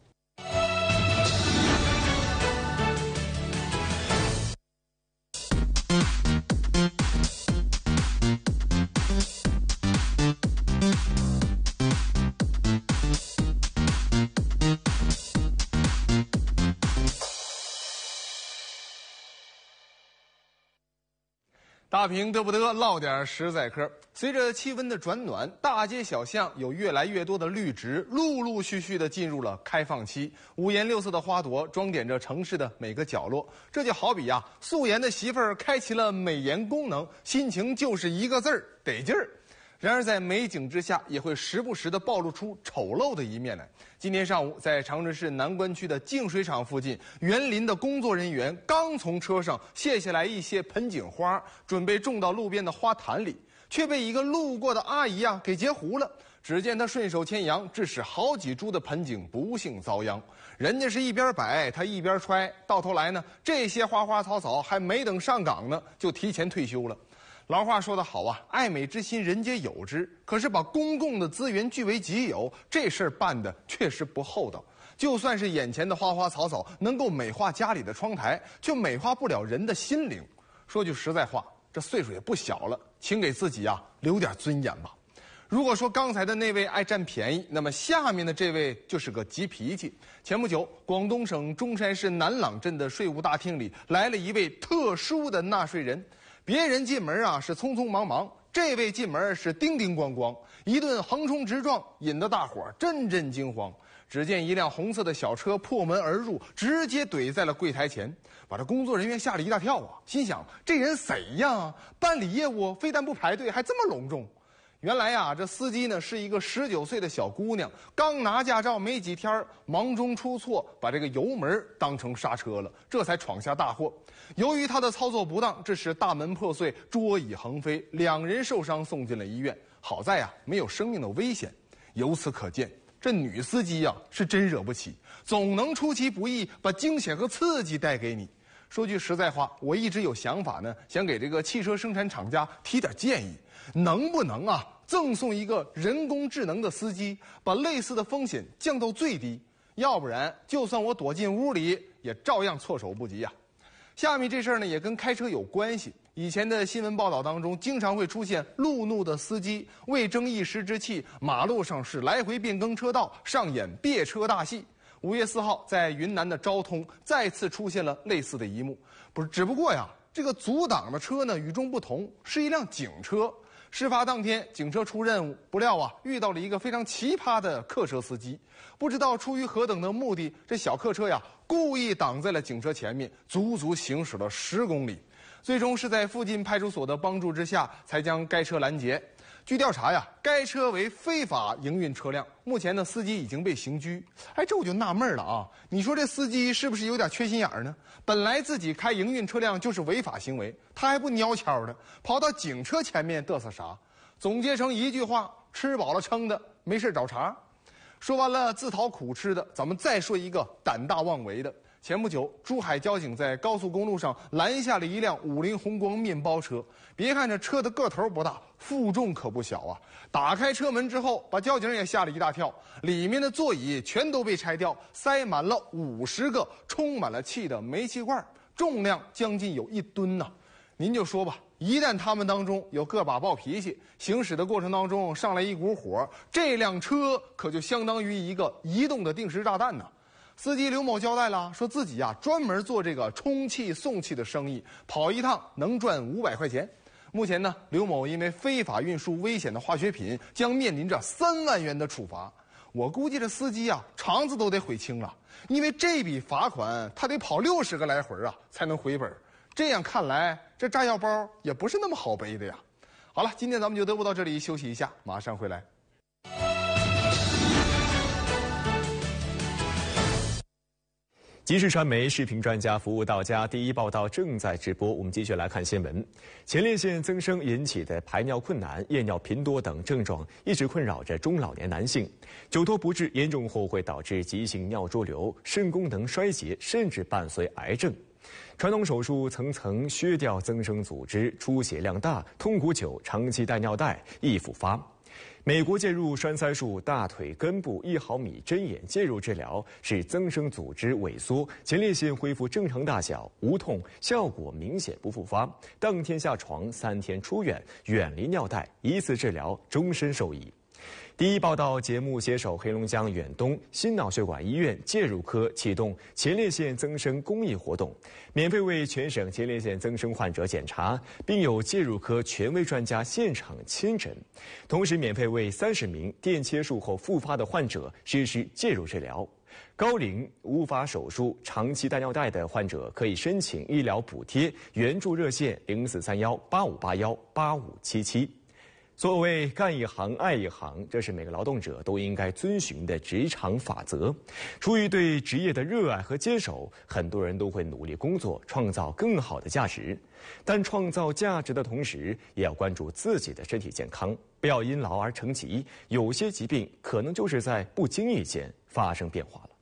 大屏嘚不嘚，唠点实在嗑。随着气温的转暖，大街小巷有越来越多的绿植，陆陆续续的进入了开放期。五颜六色的花朵装点着城市的每个角落。这就好比呀、啊，素颜的媳妇儿开启了美颜功能，心情就是一个字儿得劲儿。然而在美景之下，也会时不时的暴露出丑陋的一面来。今天上午，在长春市南关区的净水厂附近，园林的工作人员刚从车上卸下来一些盆景花，准备种到路边的花坛里，却被一个路过的阿姨啊给截胡了。 只见他顺手牵羊，致使好几株的盆景不幸遭殃。人家是一边摆，他一边揣，到头来呢，这些花花草草还没等上岗呢，就提前退休了。老话说得好啊，爱美之心人皆有之，可是把公共的资源据为己有，这事儿办的确实不厚道。就算是眼前的花花草草能够美化家里的窗台，却美化不了人的心灵。说句实在话，这岁数也不小了，请给自己啊留点尊严吧。如果说刚才的那位爱占便宜，那么下面的这位就是个急脾气。前不久，广东省中山市南朗镇的税务大厅里来了一位特殊的纳税人。别人进门啊是匆匆忙忙，这位进门是叮叮咣咣，一顿横冲直撞，引得大伙儿阵阵惊慌。只见一辆红色的小车破门而入，直接怼在了柜台前，把这工作人员吓了一大跳啊！心想这人谁呀？办理业务非但不排队，还这么隆重。原来呀，这司机呢是一个十九岁的小姑娘，刚拿驾照没几天，忙中出错，把这个油门当成刹车了，这才闯下大祸。由于她的操作不当，致使大门破碎，桌椅横飞，两人受伤送进了医院。好在呀，没有生命的危险。由此可见，这女司机呀是真惹不起，总能出其不意，把惊险和刺激带给你。说句实在话，我一直有想法呢，想给这个汽车生产厂家提点建议，能不能啊赠送一个人工智能的司机，把类似的风险降到最低？要不然，就算我躲进屋里，也照样措手不及呀。下面这事儿呢，也跟开车有关系。以前的新闻报道当中，经常会出现路怒的司机为争一时之气，马路上是来回变更车道，上演别车大戏。五月四号，在云南的昭通再次出现了类似的一幕，不是，只不过呀，这个阻挡的车呢与众不同，是一辆警车。事发当天，警车出任务，不料啊遇到了一个非常奇葩的客车司机，不知道出于何等的目的，这小客车呀故意挡在了警车前面，足足行驶了十公里。最终是在附近派出所的帮助之下，才将该车拦截。据调查呀，该车为非法营运车辆，目前呢司机已经被刑拘。哎，这我就纳闷了啊，你说这司机是不是有点缺心眼儿呢？本来自己开营运车辆就是违法行为，他还不蔫悄的跑到警车前面嘚瑟啥？总结成一句话：吃饱了撑的，没事找茬。说完了自讨苦吃的，咱们再说一个胆大妄为的。前不久，珠海交警在高速公路上拦下了一辆五菱宏光面包车。别看这车的个头不大，负重可不小啊！打开车门之后，把交警也吓了一大跳。里面的座椅全都被拆掉，塞满了五十个充满了气的煤气罐，重量将近有一吨呐、啊！您就说吧，一旦他们当中有个把暴脾气，行驶的过程当中上来一股火，这辆车可就相当于一个移动的定时炸弹呢、啊。司机刘某交代了，说自己呀、啊、专门做这个充气送气的生意，跑一趟能赚五百块钱。目前呢，刘某因为非法运输危险的化学品，将面临着三万元的处罚。我估计这司机啊，肠子都得悔青了，因为这笔罚款他得跑六十个来回啊才能回本。这样看来，这炸药包也不是那么好背的呀。好了，今天咱们就嘚啵到这里，休息一下，马上回来。 即时传媒视频专家服务到家第一报道正在直播，我们继续来看新闻。前列腺增生引起的排尿困难、夜尿频多等症状一直困扰着中老年男性，久拖不治，严重后会导致急性尿潴留、肾功能衰竭，甚至伴随癌症。传统手术层层削掉增生组织，出血量大，痛苦久，长期带尿袋易复发。美国介入栓塞术大腿根部一毫米针眼介入治疗，使增生组织萎缩，前列腺恢复正常大小，无痛，效果明显不复发。当天下床，三天出院，远离尿袋，一次治疗，终身受益。第一报道节目携手黑龙江远东心脑血管医院介入科启动前列腺增生公益活动，免费为全省前列腺增生患者检查，并有介入科权威专家现场亲诊，同时免费为三十名电切术后复发的患者实施介入治疗。高龄无法手术、长期带尿袋的患者可以申请医疗补贴援助热线零四三幺八五八幺八五七七。 所谓干一行爱一行，这是每个劳动者都应该遵循的职场法则。出于对职业的热爱和坚守，很多人都会努力工作，创造更好的价值。但创造价值的同时，也要关注自己的身体健康，不要因劳而成疾。有些疾病可能就是在不经意间发生变化了。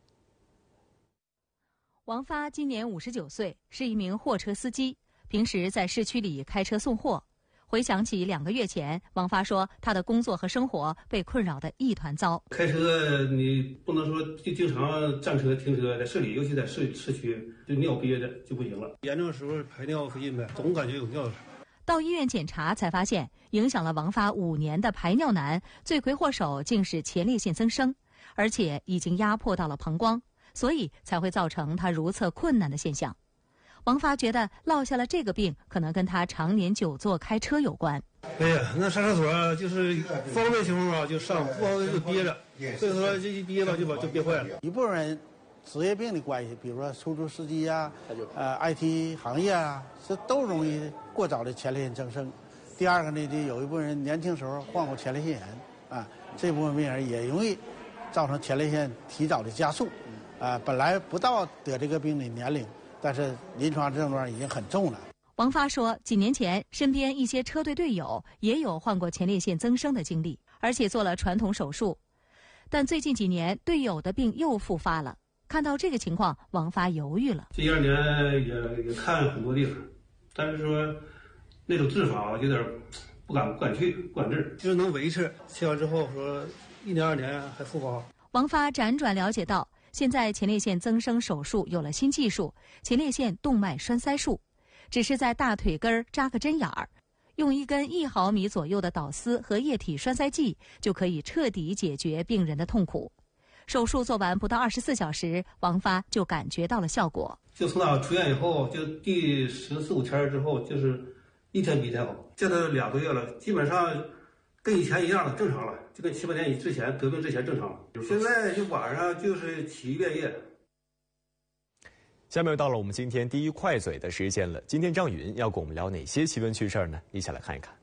王发今年五十九岁，是一名货车司机，平时在市区里开车送货。回想起两个月前，王发说他的工作和生活被困扰得一团糟。 开车你不能说就经常站车停车，在市里，尤其在市市区，就尿憋着就不行了。严重的时候排尿费劲呗，总感觉有尿。 到医院检查才发现，影响了王发五年的排尿难，罪魁祸首竟是前列腺增生，而且已经压迫到了膀胱，所以才会造成他如厕困难的现象。王发觉得落下了这个病，可能跟他常年久坐开车有关。 哎呀，那上厕所就是方便情况啊，就上；不方便就憋着。所以说这一憋吧，就把就憋坏了。 一部分人职业病的关系，比如说出租司机呀、呃 I T 行业啊，这都容易过早的前列腺增生。第二个呢，就有一部分人年轻时候患过前列腺炎啊，这部分病人也容易造成前列腺提早的加速。啊，本来不到得这个病的年龄。但是临床症状已经很重了。 王发说，几年前身边一些车队队友也有患过前列腺增生的经历，而且做了传统手术。但最近几年队友的病又复发了。看到这个情况，王发犹豫了。 这一二年也也看很多地方，但是说那种治法有点不敢不敢去不敢治，就是能维持。切完之后说一年二年还复发。 王发辗转了解到，现在前列腺增生手术有了新技术——前列腺动脉栓塞术，只是在大腿根儿扎个针眼儿，用一根一毫米左右的导丝和液体栓塞剂，就可以彻底解决病人的痛苦。手术做完不到二十四小时，王发就感觉到了效果。 就从那出院以后，就第十四五天之后，就是一天比一天好。现在两个月了，基本上跟以前一样了，正常了，就跟七八年以之前得病之前正常了。现在就晚上就是起一遍夜。 下面又到了我们今天第一快嘴的时间了。今天张云要跟我们聊哪些奇闻趣事呢？一起来看一看。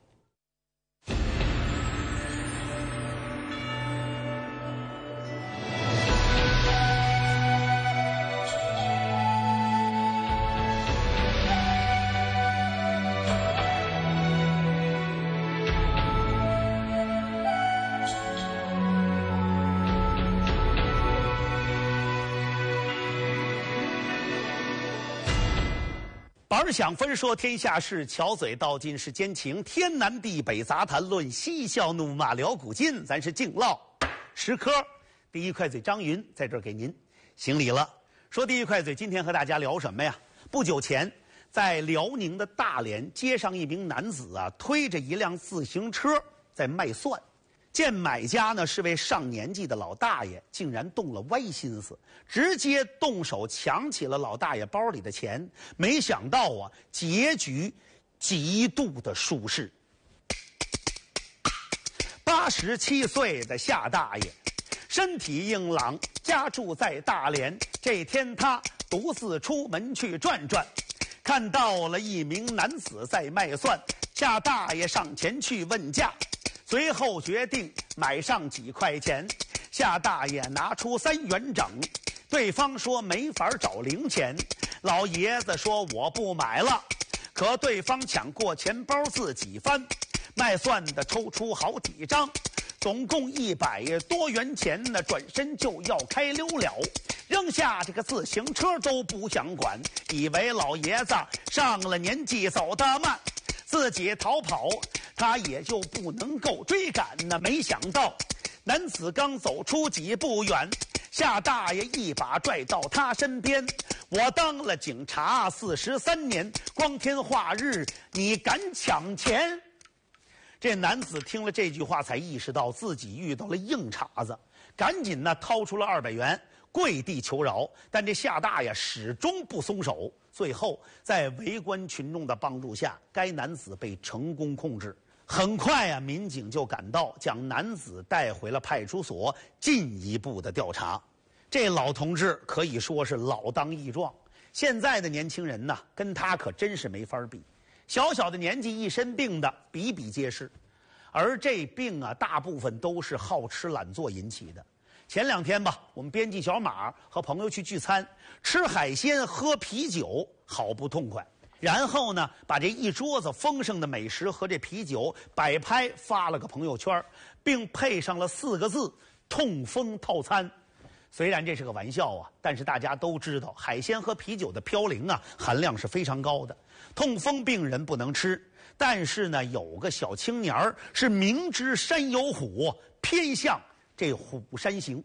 耳想分说天下事，巧嘴道尽世间情。天南地北杂谈论，嬉笑怒骂聊古今。咱是净唠十科。第一快嘴张云在这儿给您行礼了。说第一快嘴，今天和大家聊什么呀？不久前，在辽宁的大连街上，一名男子啊推着一辆自行车在卖蒜。见买家呢是位上年纪的老大爷，竟然动了歪心思，直接动手抢起了老大爷包里的钱。没想到啊，结局极度的舒适。八十七岁的夏大爷，身体硬朗，家住在大连。这天他独自出门去转转，看到了一名男子在卖蒜。夏大爷上前去问价，随后决定买上几块钱。夏大爷拿出三元整，对方说没法找零钱。老爷子说我不买了，可对方抢过钱包自己翻，卖蒜的抽出好几张，总共一百多元钱呢，转身就要开溜了，扔下这个自行车都不想管，以为老爷子上了年纪走得慢，自己逃跑他也就不能够追赶呢。没想到男子刚走出几步远，夏大爷一把拽到他身边，我当了警察四十三年，光天化日你敢抢钱？这男子听了这句话，才意识到自己遇到了硬茬子，赶紧呢掏出了二百元，跪地求饶。但这夏大爷始终不松手，最后在围观群众的帮助下，该男子被成功控制。很快啊，民警就赶到，将男子带回了派出所，进一步的调查。这老同志可以说是老当益壮，现在的年轻人呢，跟他可真是没法比。小小的年纪一身病的比比皆是。 而这病啊，大部分都是好吃懒做引起的。前两天吧，我们编辑小马和朋友去聚餐，吃海鲜喝啤酒，好不痛快。然后呢，把这一桌子丰盛的美食和这啤酒摆拍发了个朋友圈，并配上了四个字“痛风套餐”。虽然这是个玩笑啊，但是大家都知道，海鲜和啤酒的嘌呤啊含量是非常高的，痛风病人不能吃。但是呢，有个小青年儿是明知山有虎，偏向这虎山行。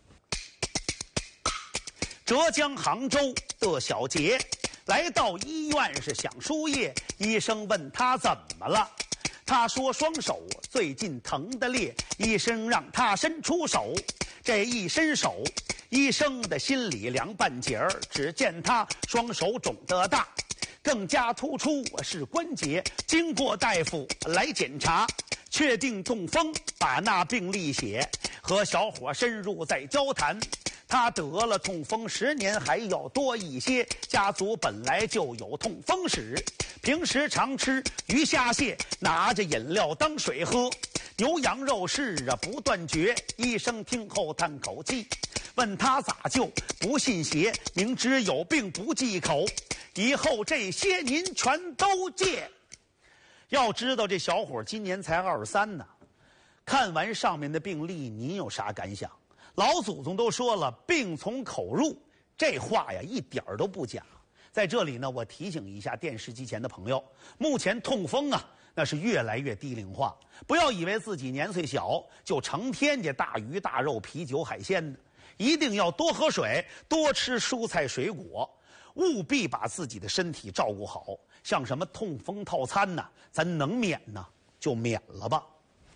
浙江杭州的小杰来到医院是想输液，医生问他怎么了，他说双手最近疼得烈，医生让他伸出手，这一伸手，医生的心里凉半截儿，只见他双手肿得大，更加突出是关节。经过大夫来检查，确定痛风，把那病历写，和小伙深入再交谈。他得了痛风十年还要多一些，家族本来就有痛风史，平时常吃鱼虾蟹，拿着饮料当水喝，牛羊肉是啊不断绝。医生听后叹口气，问他咋救，不信邪，明知有病不忌口，以后这些您全都戒。要知道这小伙今年才二十三呢，看完上面的病历，您有啥感想？老祖宗都说了，病从口入，这话呀一点儿都不假。在这里呢，我提醒一下电视机前的朋友，目前痛风啊，那是越来越低龄化，不要以为自己年岁小就成天这大鱼大肉、啤酒海鲜的，一定要多喝水，多吃蔬菜水果，务必把自己的身体照顾好。像什么痛风套餐呢，咱能免呢就免了吧。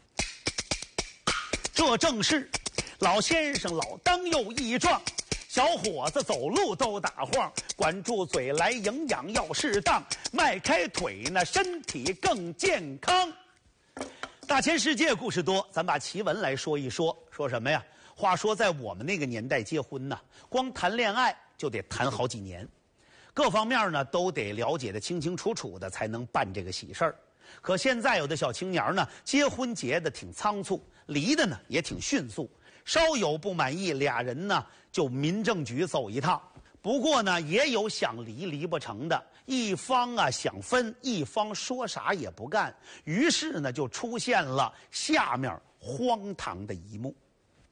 这正是老先生老当又益壮，小伙子走路都打晃，管住嘴来营养要适当，迈开腿呢身体更健康。大千世界故事多，咱把奇闻来说一说。说什么呀？话说在我们那个年代结婚呢，光谈恋爱就得谈好几年，各方面呢都得了解得清清楚楚的，才能办这个喜事儿。可现在有的小青年呢，结婚结得挺仓促，离的呢也挺迅速，稍有不满意，俩人呢就民政局走一趟。不过呢，也有想离离不成的，一方啊想分，一方说啥也不干，于是呢就出现了下面荒唐的一幕。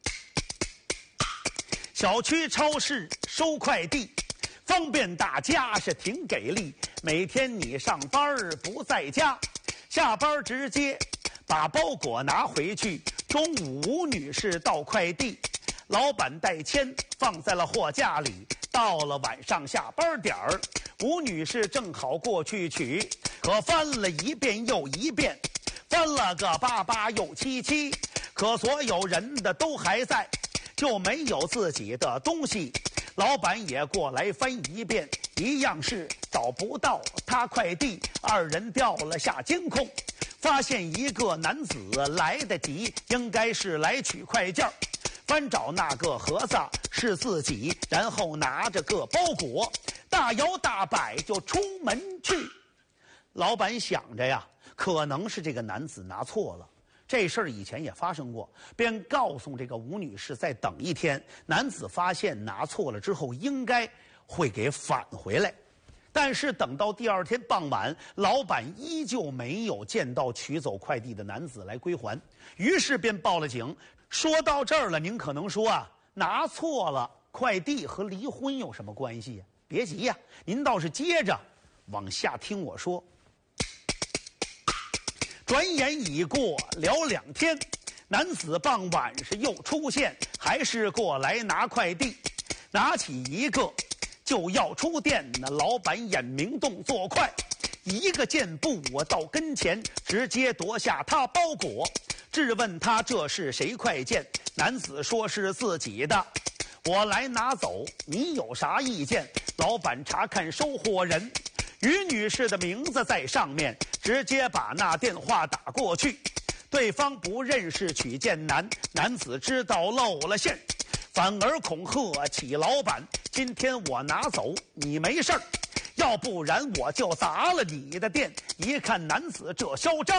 小区超市收快递，方便大家是挺给力，每天你上班不在家，下班直接把包裹拿回去。中午吴女士到快递，老板代签放在了货架里。到了晚上下班点儿，吴女士正好过去取，可翻了一遍又一遍，翻了个八八又七七，可所有人的都还在，就没有自己的东西。老板也过来翻一遍，一样是找不到他快递。二人调了下监控，发现一个男子来得及，应该是来取快件。翻找那个盒子是自己，然后拿着个包裹，大摇大摆就出门去。老板想着呀，可能是这个男子拿错了，这事儿以前也发生过，便告诉这个吴女士再等一天，男子发现拿错了之后应该会给返回来。但是等到第二天傍晚，老板依旧没有见到取走快递的男子来归还，于是便报了警。说到这儿了，您可能说啊，拿错了快递和离婚有什么关系呀？别急呀，您倒是接着往下听我说。转眼已过了两天，男子傍晚是又出现，还是过来拿快递，拿起一个就要出店，那老板眼明动作快，一个箭步我到跟前，直接夺下他包裹，质问他这是谁快件。男子说是自己的，我来拿走，你有啥意见？老板查看收货人，于女士的名字在上面，直接把那电话打过去，对方不认识取件男，男子知道露了馅，反而恐吓起老板，今天我拿走你没事儿，要不然我就砸了你的店。一看男子这嚣张，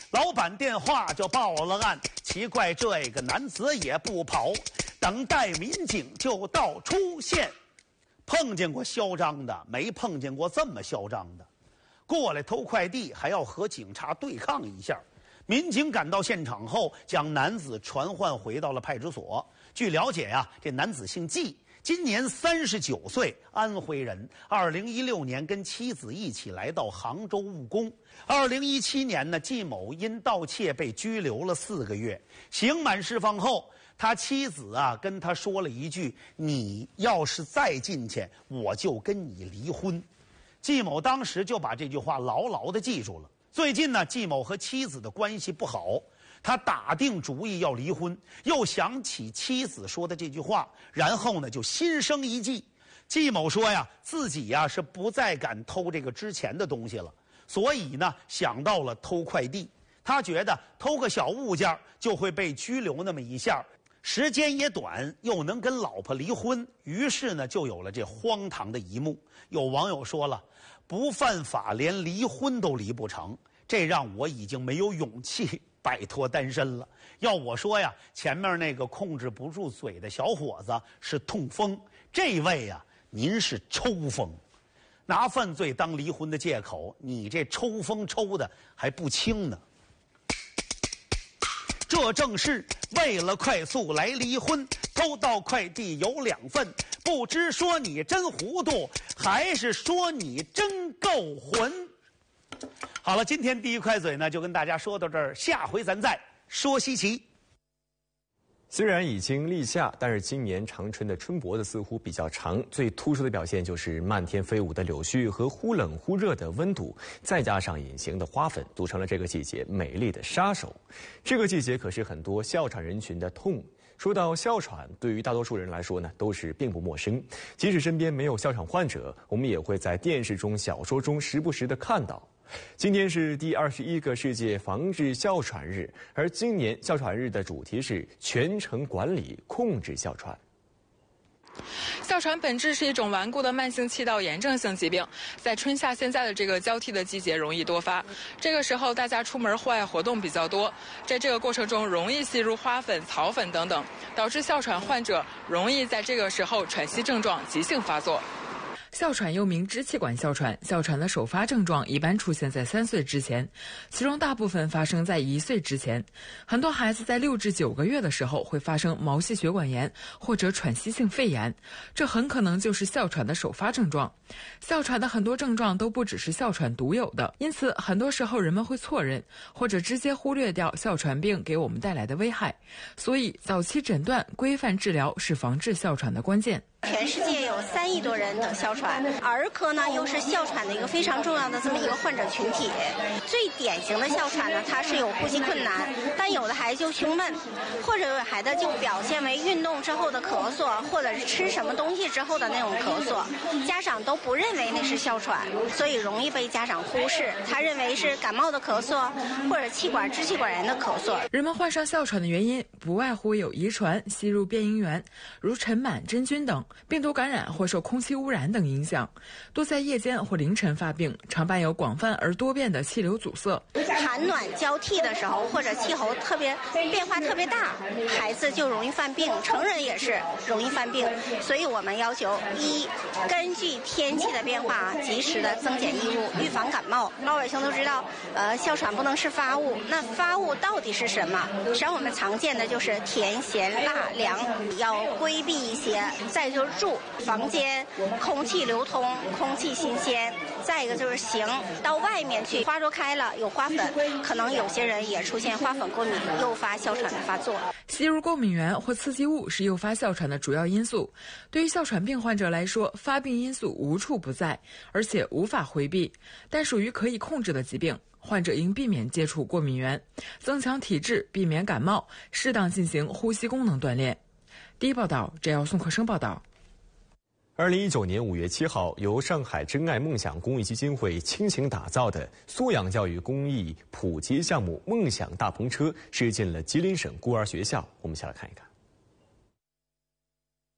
老板电话就报了案，奇怪这个男子也不跑，等待民警就到出现。碰见过嚣张的，没碰见过这么嚣张的。过来偷快递还要和警察对抗一下。民警赶到现场后，将男子传唤回到了派出所。据了解呀、啊，这男子姓季，今年三十九岁，安徽人。二零一六年跟妻子一起来到杭州务工。二零一七年呢，季某因盗窃被拘留了四个月。刑满释放后，他妻子啊跟他说了一句：“你要是再进去，我就跟你离婚。”季某当时就把这句话牢牢地记住了。最近呢，季某和妻子的关系不好，他打定主意要离婚，又想起妻子说的这句话，然后呢就心生一计。季某说呀，自己呀是不再敢偷这个之前的东西了，所以呢想到了偷快递。他觉得偷个小物件就会被拘留那么一下，时间也短，又能跟老婆离婚，于是呢就有了这荒唐的一幕。有网友说了，不犯法连离婚都离不成，这让我已经没有勇气摆脱单身了。要我说呀，前面那个控制不住嘴的小伙子是痛风，这位呀您是抽风，拿犯罪当离婚的借口，你这抽风抽的还不轻呢。这正是为了快速来离婚，偷到快递有两份，不知说你真糊涂，还是说你真够混。好了，今天第一块嘴呢就跟大家说到这儿，下回咱再说稀奇。 虽然已经立夏，但是今年长春的春脖子似乎比较长，最突出的表现就是漫天飞舞的柳絮和忽冷忽热的温度，再加上隐形的花粉，组成了这个季节美丽的杀手。这个季节可是很多哮喘人群的痛。说到哮喘，对于大多数人来说呢，都是并不陌生。即使身边没有哮喘患者，我们也会在电视中、小说中时不时地看到。今天是第二十一个世界防治哮喘日，而今年哮喘日的主题是全程管理控制哮喘。 哮喘本质是一种顽固的慢性气道炎症性疾病，在春夏现在的这个交替的季节容易多发。这个时候大家出门户外活动比较多，在这个过程中容易吸入花粉、草粉等等，导致哮喘患者容易在这个时候喘息症状急性发作。哮喘又名支气管哮喘，哮喘的首发症状一般出现在三岁之前，其中大部分发生在一岁之前。很多孩子在六至九个月的时候会发生毛细血管炎或者喘息性肺炎，这很可能就是哮喘的首发症状。哮喘的很多症状都不只是哮喘独有的，因此很多时候人们会错认或者直接忽略掉哮喘病给我们带来的危害。所以早期诊断、规范治疗是防治哮喘的关键。 全世界有三亿多人得哮喘，儿科呢又是哮喘的一个非常重要的这么一个患者群体。最典型的哮喘呢，它是有呼吸困难，但有的孩子就胸闷，或者有的孩子就表现为运动之后的咳嗽，或者是吃什么东西之后的那种咳嗽，家长都不认为那是哮喘，所以容易被家长忽视，他认为是感冒的咳嗽或者气管支气管炎的咳嗽。 人们患上哮喘的原因不外乎有遗传、吸入变因源，如尘螨、真菌等。病毒感染或受空气污染等影响，多在夜间或凌晨发病，常伴有广泛而多变的气流阻塞。 寒暖交替的时候，或者气候特别变化特别大，孩子就容易犯病，成人也是容易犯病。所以我们要求一，根据天气的变化，及时的增减衣物，预防感冒。老百姓都知道，呃，哮喘不能是发物，那发物到底是什么？实际上我们常见的就是甜、咸、辣、凉，要规避一些。再就是住房间空气流通，空气新鲜。再一个就是行，到外面去，花若开了有花粉，可能有些人也出现花粉过敏，诱发哮喘的发作。 吸入过敏源或刺激物是诱发哮喘的主要因素。对于哮喘病患者来说，发病因素无处不在，而且无法回避，但属于可以控制的疾病。患者应避免接触过敏源，增强体质，避免感冒，适当进行呼吸功能锻炼。第一报道，这要宋克生报道。 二零一九年五月七号，由上海真爱梦想公益基金会倾情打造的素养教育公益普及项目“梦想大篷车”驶进了吉林省孤儿学校。我们一起来看一看。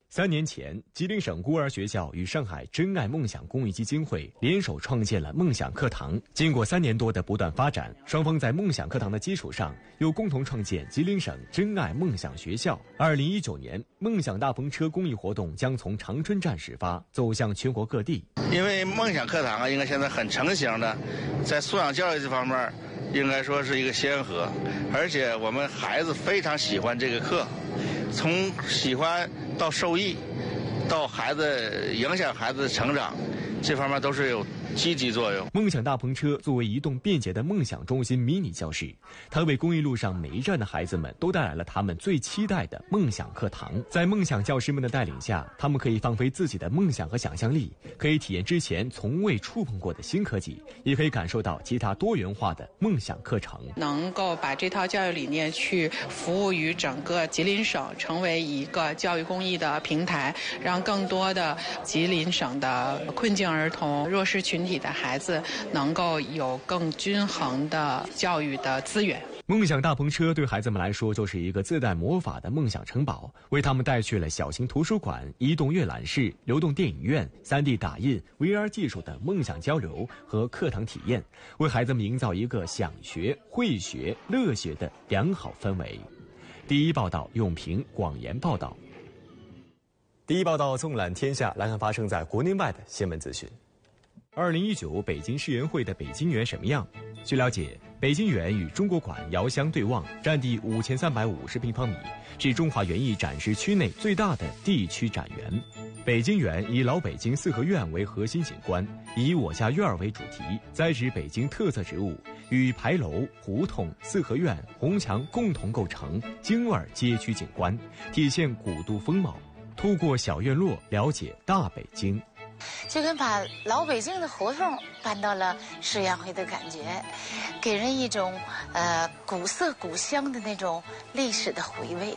三年前，吉林省孤儿学校与上海真爱梦想公益基金会联手创建了梦想课堂。经过三年多的不断发展，双方在梦想课堂的基础上，又共同创建吉林省真爱梦想学校。二零一九年，梦想大篷车公益活动将从长春站始发，走向全国各地。 因为梦想课堂啊，应该现在很成型的，在素养教育这方面，应该说是一个先河，而且我们孩子非常喜欢这个课，从喜欢到受益，到孩子影响孩子的成长，这方面都是有积极作用。 梦想大篷车作为移动便捷的梦想中心迷你教室，它为公益路上每一站的孩子们都带来了他们最期待的梦想课堂。在梦想教师们的带领下，他们可以放飞自己的梦想和想象力，可以体验之前从未触碰过的新科技，也可以感受到其他多元化的梦想课程。 能够把这套教育理念去服务于整个吉林省，成为一个教育公益的平台，让更多的吉林省的困境儿童、弱势群体的孩子能够有更均衡的教育的资源。 梦想大篷车对孩子们来说就是一个自带魔法的梦想城堡，为他们带去了小型图书馆、移动阅览室、流动电影院、三 D 打印、V R 技术的梦想交流和课堂体验，为孩子们营造一个想学、会学、乐学的良好氛围。第一报道，永平广言报道。第一报道纵览天下，来看发生在国内外的新闻资讯。二零一九北京世园会的北京园什么样？据了解，北京园与中国馆遥相对望，占地五千三百五十平方米，是中华园艺展示区内最大的地区展园。北京园以老北京四合院为核心景观，以我家院儿为主题，栽植北京特色植物，与牌楼、胡同、四合院、红墙共同构成京味儿街区景观，体现古都风貌。透过小院落了解大北京。 就跟把老北京的胡同搬到了世园会的感觉，给人一种呃古色古香的那种历史的回味。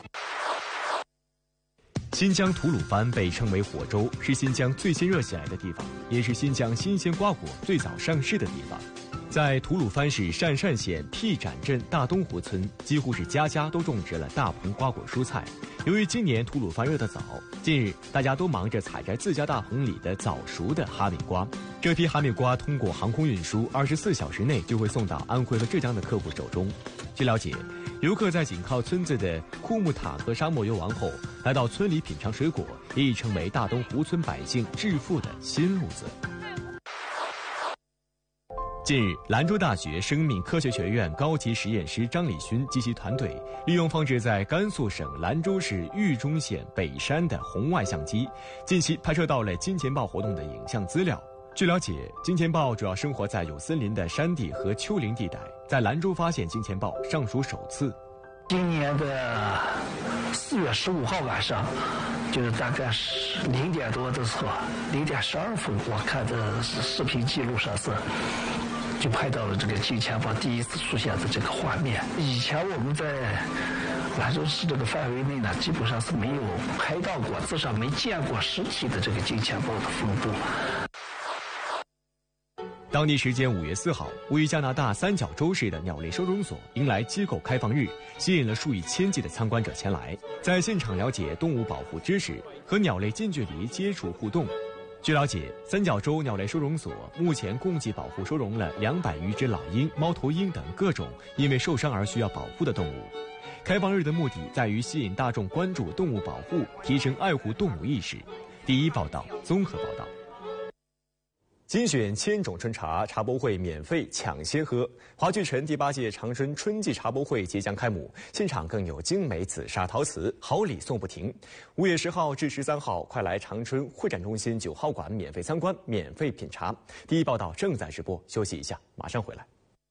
新疆吐鲁番被称为火州，是新疆最先热起来的地方，也是新疆新鲜瓜果最早上市的地方。在吐鲁番市鄯善县僻展镇大东湖村，几乎是家家都种植了大棚瓜果蔬菜。由于今年吐鲁番热得早，近日大家都忙着采摘自家大棚里的早熟的哈密瓜。这批哈密瓜通过航空运输，二十四小时内就会送到安徽和浙江的客户手中。据了解，游客在紧靠村子的库木塔和沙漠游玩后，来到村里品尝水果，也已成为大东湖村百姓致富的新路子。近日，兰州大学生命科学学院高级实验师张立勋及其团队，利用放置在甘肃省兰州市豫中县北山的红外相机，近期拍摄到了金钱豹活动的影像资料。据了解，金钱豹主要生活在有森林的山地和丘陵地带，在兰州发现金钱豹尚属首次。 今年的四月十五号晚上，就是大概是零点多的时候，零点十二分，我看的视频记录上是就拍到了这个金钱豹第一次出现的这个画面。以前我们在兰州市这个范围内呢，基本上是没有拍到过，至少没见过实体的这个金钱豹的分布。 当地时间五月四号，位于加拿大三角洲市的鸟类收容所迎来机构开放日，吸引了数以千计的参观者前来，在现场了解动物保护知识，和鸟类近距离接触互动。据了解，三角洲鸟类收容所目前共计保护收容了两百余只老鹰、猫头鹰等各种因为受伤而需要保护的动物。开放日的目的在于吸引大众关注动物保护，提升爱护动物意识。第一报道综合报道。精选千种春茶，茶博会免费抢先喝。华聚城第八届长春春季茶博会即将开幕，现场更有精美紫砂陶瓷，好礼送不停。五月十号至十三号，快来长春会展中心九号馆免费参观，免费品茶。第一报道正在直播，休息一下，马上回来。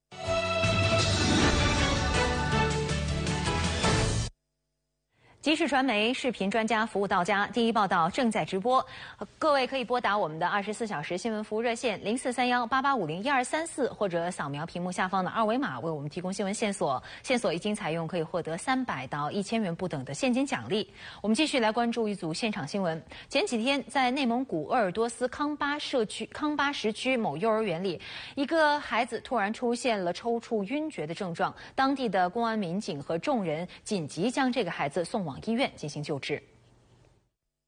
即时传媒视频专家服务到家，第一报道正在直播，各位可以拨打我们的二十四小时新闻服务热线零四三幺八八五零一二三四，或者扫描屏幕下方的二维码为我们提供新闻线索，线索一经采用可以获得三百到一千元不等的现金奖励。我们继续来关注一组现场新闻。前几天在内蒙古鄂尔多斯康巴社区康巴什区某幼儿园里，一个孩子突然出现了抽搐、晕厥的症状，当地的公安民警和众人紧急将这个孩子送往医院进行救治。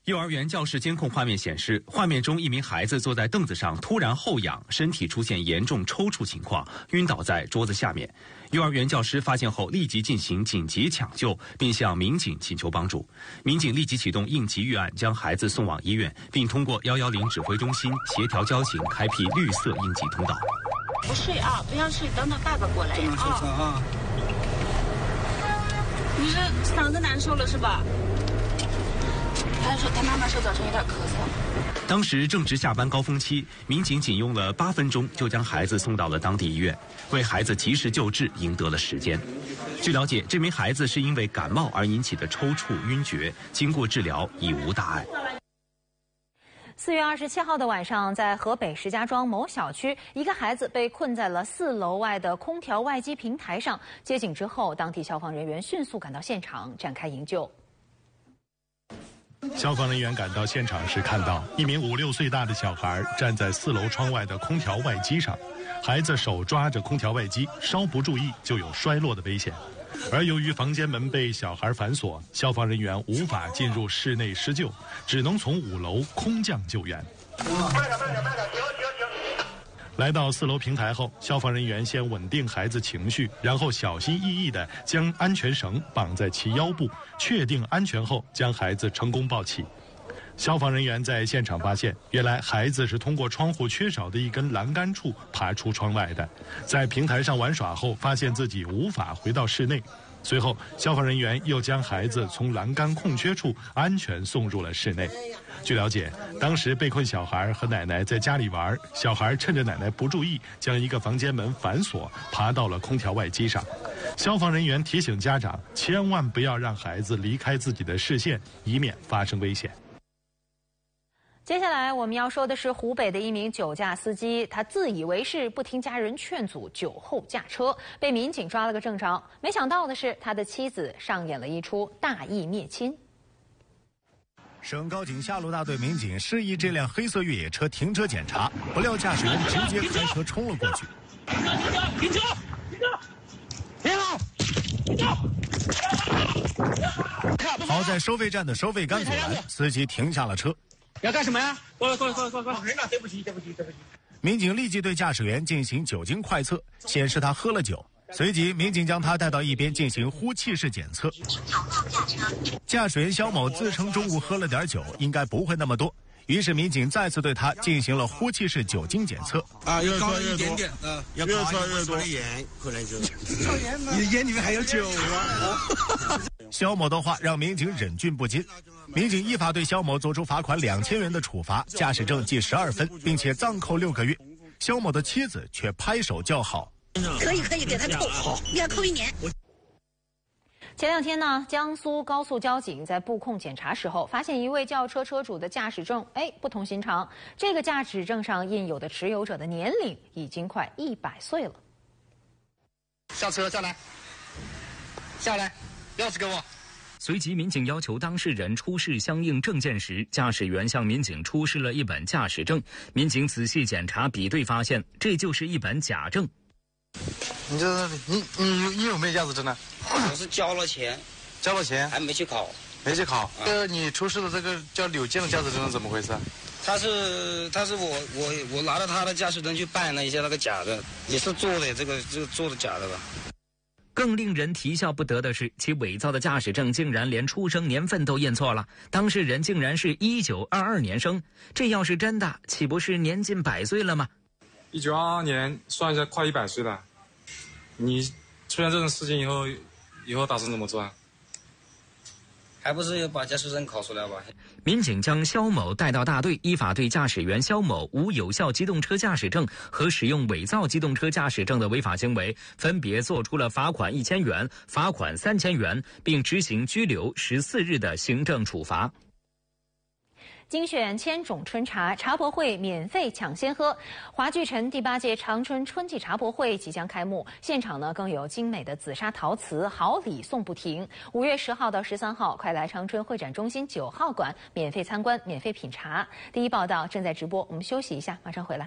幼儿园教室监控画面显示，画面中一名孩子坐在凳子上，突然后仰，身体出现严重抽搐情况，晕倒在桌子下面。幼儿园教师发现后立即进行紧急抢救，并向民警请求帮助。民警立即启动应急预案，将孩子送往医院，并通过一一零指挥中心协调交警，开辟绿色应急通道。 不睡啊，不要睡，等等爸爸过来啊。你是嗓子难受了是吧？他说他妈妈说早晨有点咳嗽。 当时正值下班高峰期，民警仅用了八分钟就将孩子送到了当地医院，为孩子及时救治赢得了时间。据了解，这名孩子是因为感冒而引起的抽搐晕厥，经过治疗已无大碍。 四月二十七号的晚上，在河北石家庄某小区，一个孩子被困在了四楼外的空调外机平台上。接警之后，当地消防人员迅速赶到现场展开营救。 消防人员赶到现场时，看到一名五六岁大的小孩站在四楼窗外的空调外机上，孩子手抓着空调外机，稍不注意就有摔落的危险。而由于房间门被小孩反锁，消防人员无法进入室内施救，只能从五楼空降救援。来到四楼平台后，消防人员先稳定孩子情绪，然后小心翼翼地将安全绳绑在其腰部，确定安全后将孩子成功抱起。消防人员在现场发现，原来孩子是通过窗户缺少的一根栏杆处爬出窗外的，在平台上玩耍后发现自己无法回到室内。随后，消防人员又将孩子从栏杆空缺处安全送入了室内。据了解，当时被困小孩和奶奶在家里玩，小孩趁着奶奶不注意，将一个房间门反锁，爬到了空调外机上。消防人员提醒家长，千万不要让孩子离开自己的视线，以免发生危险。 接下来我们要说的是湖北的一名酒驾司机，他自以为是，不听家人劝阻，酒后驾车，被民警抓了个正着。没想到的是，他的妻子上演了一出大义灭亲。 省高警下路大队民警示意这辆黑色越野车停车检查，不料驾驶员直接开车冲了过去。 停车！停车！停好！停车！ 好在收费站的收费杆阻拦，司机停下了车。 要干什么呀？过来过来过来过来！人呢？对不起对不起对不起。 民警立即对驾驶员进行酒精快测，显示他喝了酒。随即，民警将他带到一边进行呼气式检测。驾驶员肖某自称中午喝了点酒，应该不会那么多。于是，民警再次对他进行了呼气式酒精检测。 啊，越喝越多，嗯，越喝越多。盐可能就，你的烟里面还有酒啊！ 肖某的话让民警忍俊不禁，民警依法对肖某作出罚款两千元的处罚，驾驶证记十二分，并且暂扣六个月。肖某的妻子却拍手叫好。 可以可以给他扣，你要扣一年。 前两天呢，江苏高速交警在布控检查时候，发现一位轿车车主的驾驶证，哎，不同寻常。这个驾驶证上印有的持有者的年龄已经快一百岁了。 下车，下来，下来，钥匙给我。 随即，民警要求当事人出示相应证件时，驾驶员向民警出示了一本驾驶证。民警仔细检查比对，发现这就是一本假证。 你这你你你有没有驾驶证呢？ 我是交了钱， 交了钱还没去考， 没去考。这、啊、你出示的这个叫柳建的驾驶证是怎么回事？ 他是他是我我我拿着他的驾驶证去办了一下那个假的，也是做的这个这个做的假的吧。 更令人啼笑不得的是，其伪造的驾驶证竟然连出生年份都印错了，当事人竟然是一九二二年生，这要是真的，岂不是年近百岁了吗？ 一九二二年算一下快一百岁了，你出现这种事情以后，以后打算怎么做啊？ 还不是把驾驶证考出来吧？ 民警将肖某带到大队，依法对驾驶员肖某无有效机动车驾驶证和使用伪造机动车驾驶证的违法行为，分别作出了罚款一千元、罚款三千元，并执行拘留十四日的行政处罚。 精选千种春茶，茶博会免费抢先喝。华聚城第八届长春春季茶博会即将开幕，现场呢更有精美的紫砂陶瓷，好礼送不停。五月十号到十三号，快来长春会展中心九号馆免费参观、免费品茶。第一报道正在直播，我们休息一下，马上回来。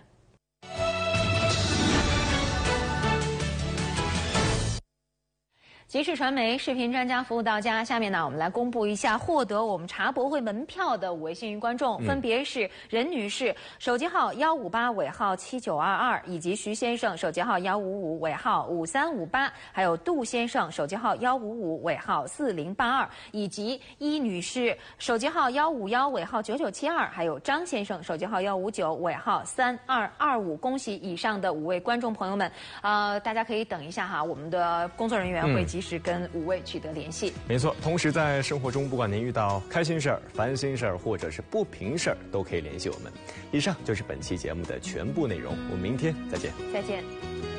即时传媒视频专家服务到家。下面呢，我们来公布一下获得我们茶博会门票的五位幸运观众， 嗯、 分别是任女士，手机号幺五八尾号七九二二，以及徐先生，手机号幺五五尾号五三五八，还有杜先生，手机号幺五五尾号四零八二，以及伊女士，手机号幺五幺尾号九九七二，还有张先生，手机号幺五九尾号三二二五。恭喜以上的五位观众朋友们，呃，大家可以等一下哈，我们的工作人员会及时跟五位取得联系。嗯、 没错，同时在生活中，不管您遇到开心事儿、烦心事儿，或者是不平事儿，都可以联系我们。以上就是本期节目的全部内容，我们明天再见。 再见。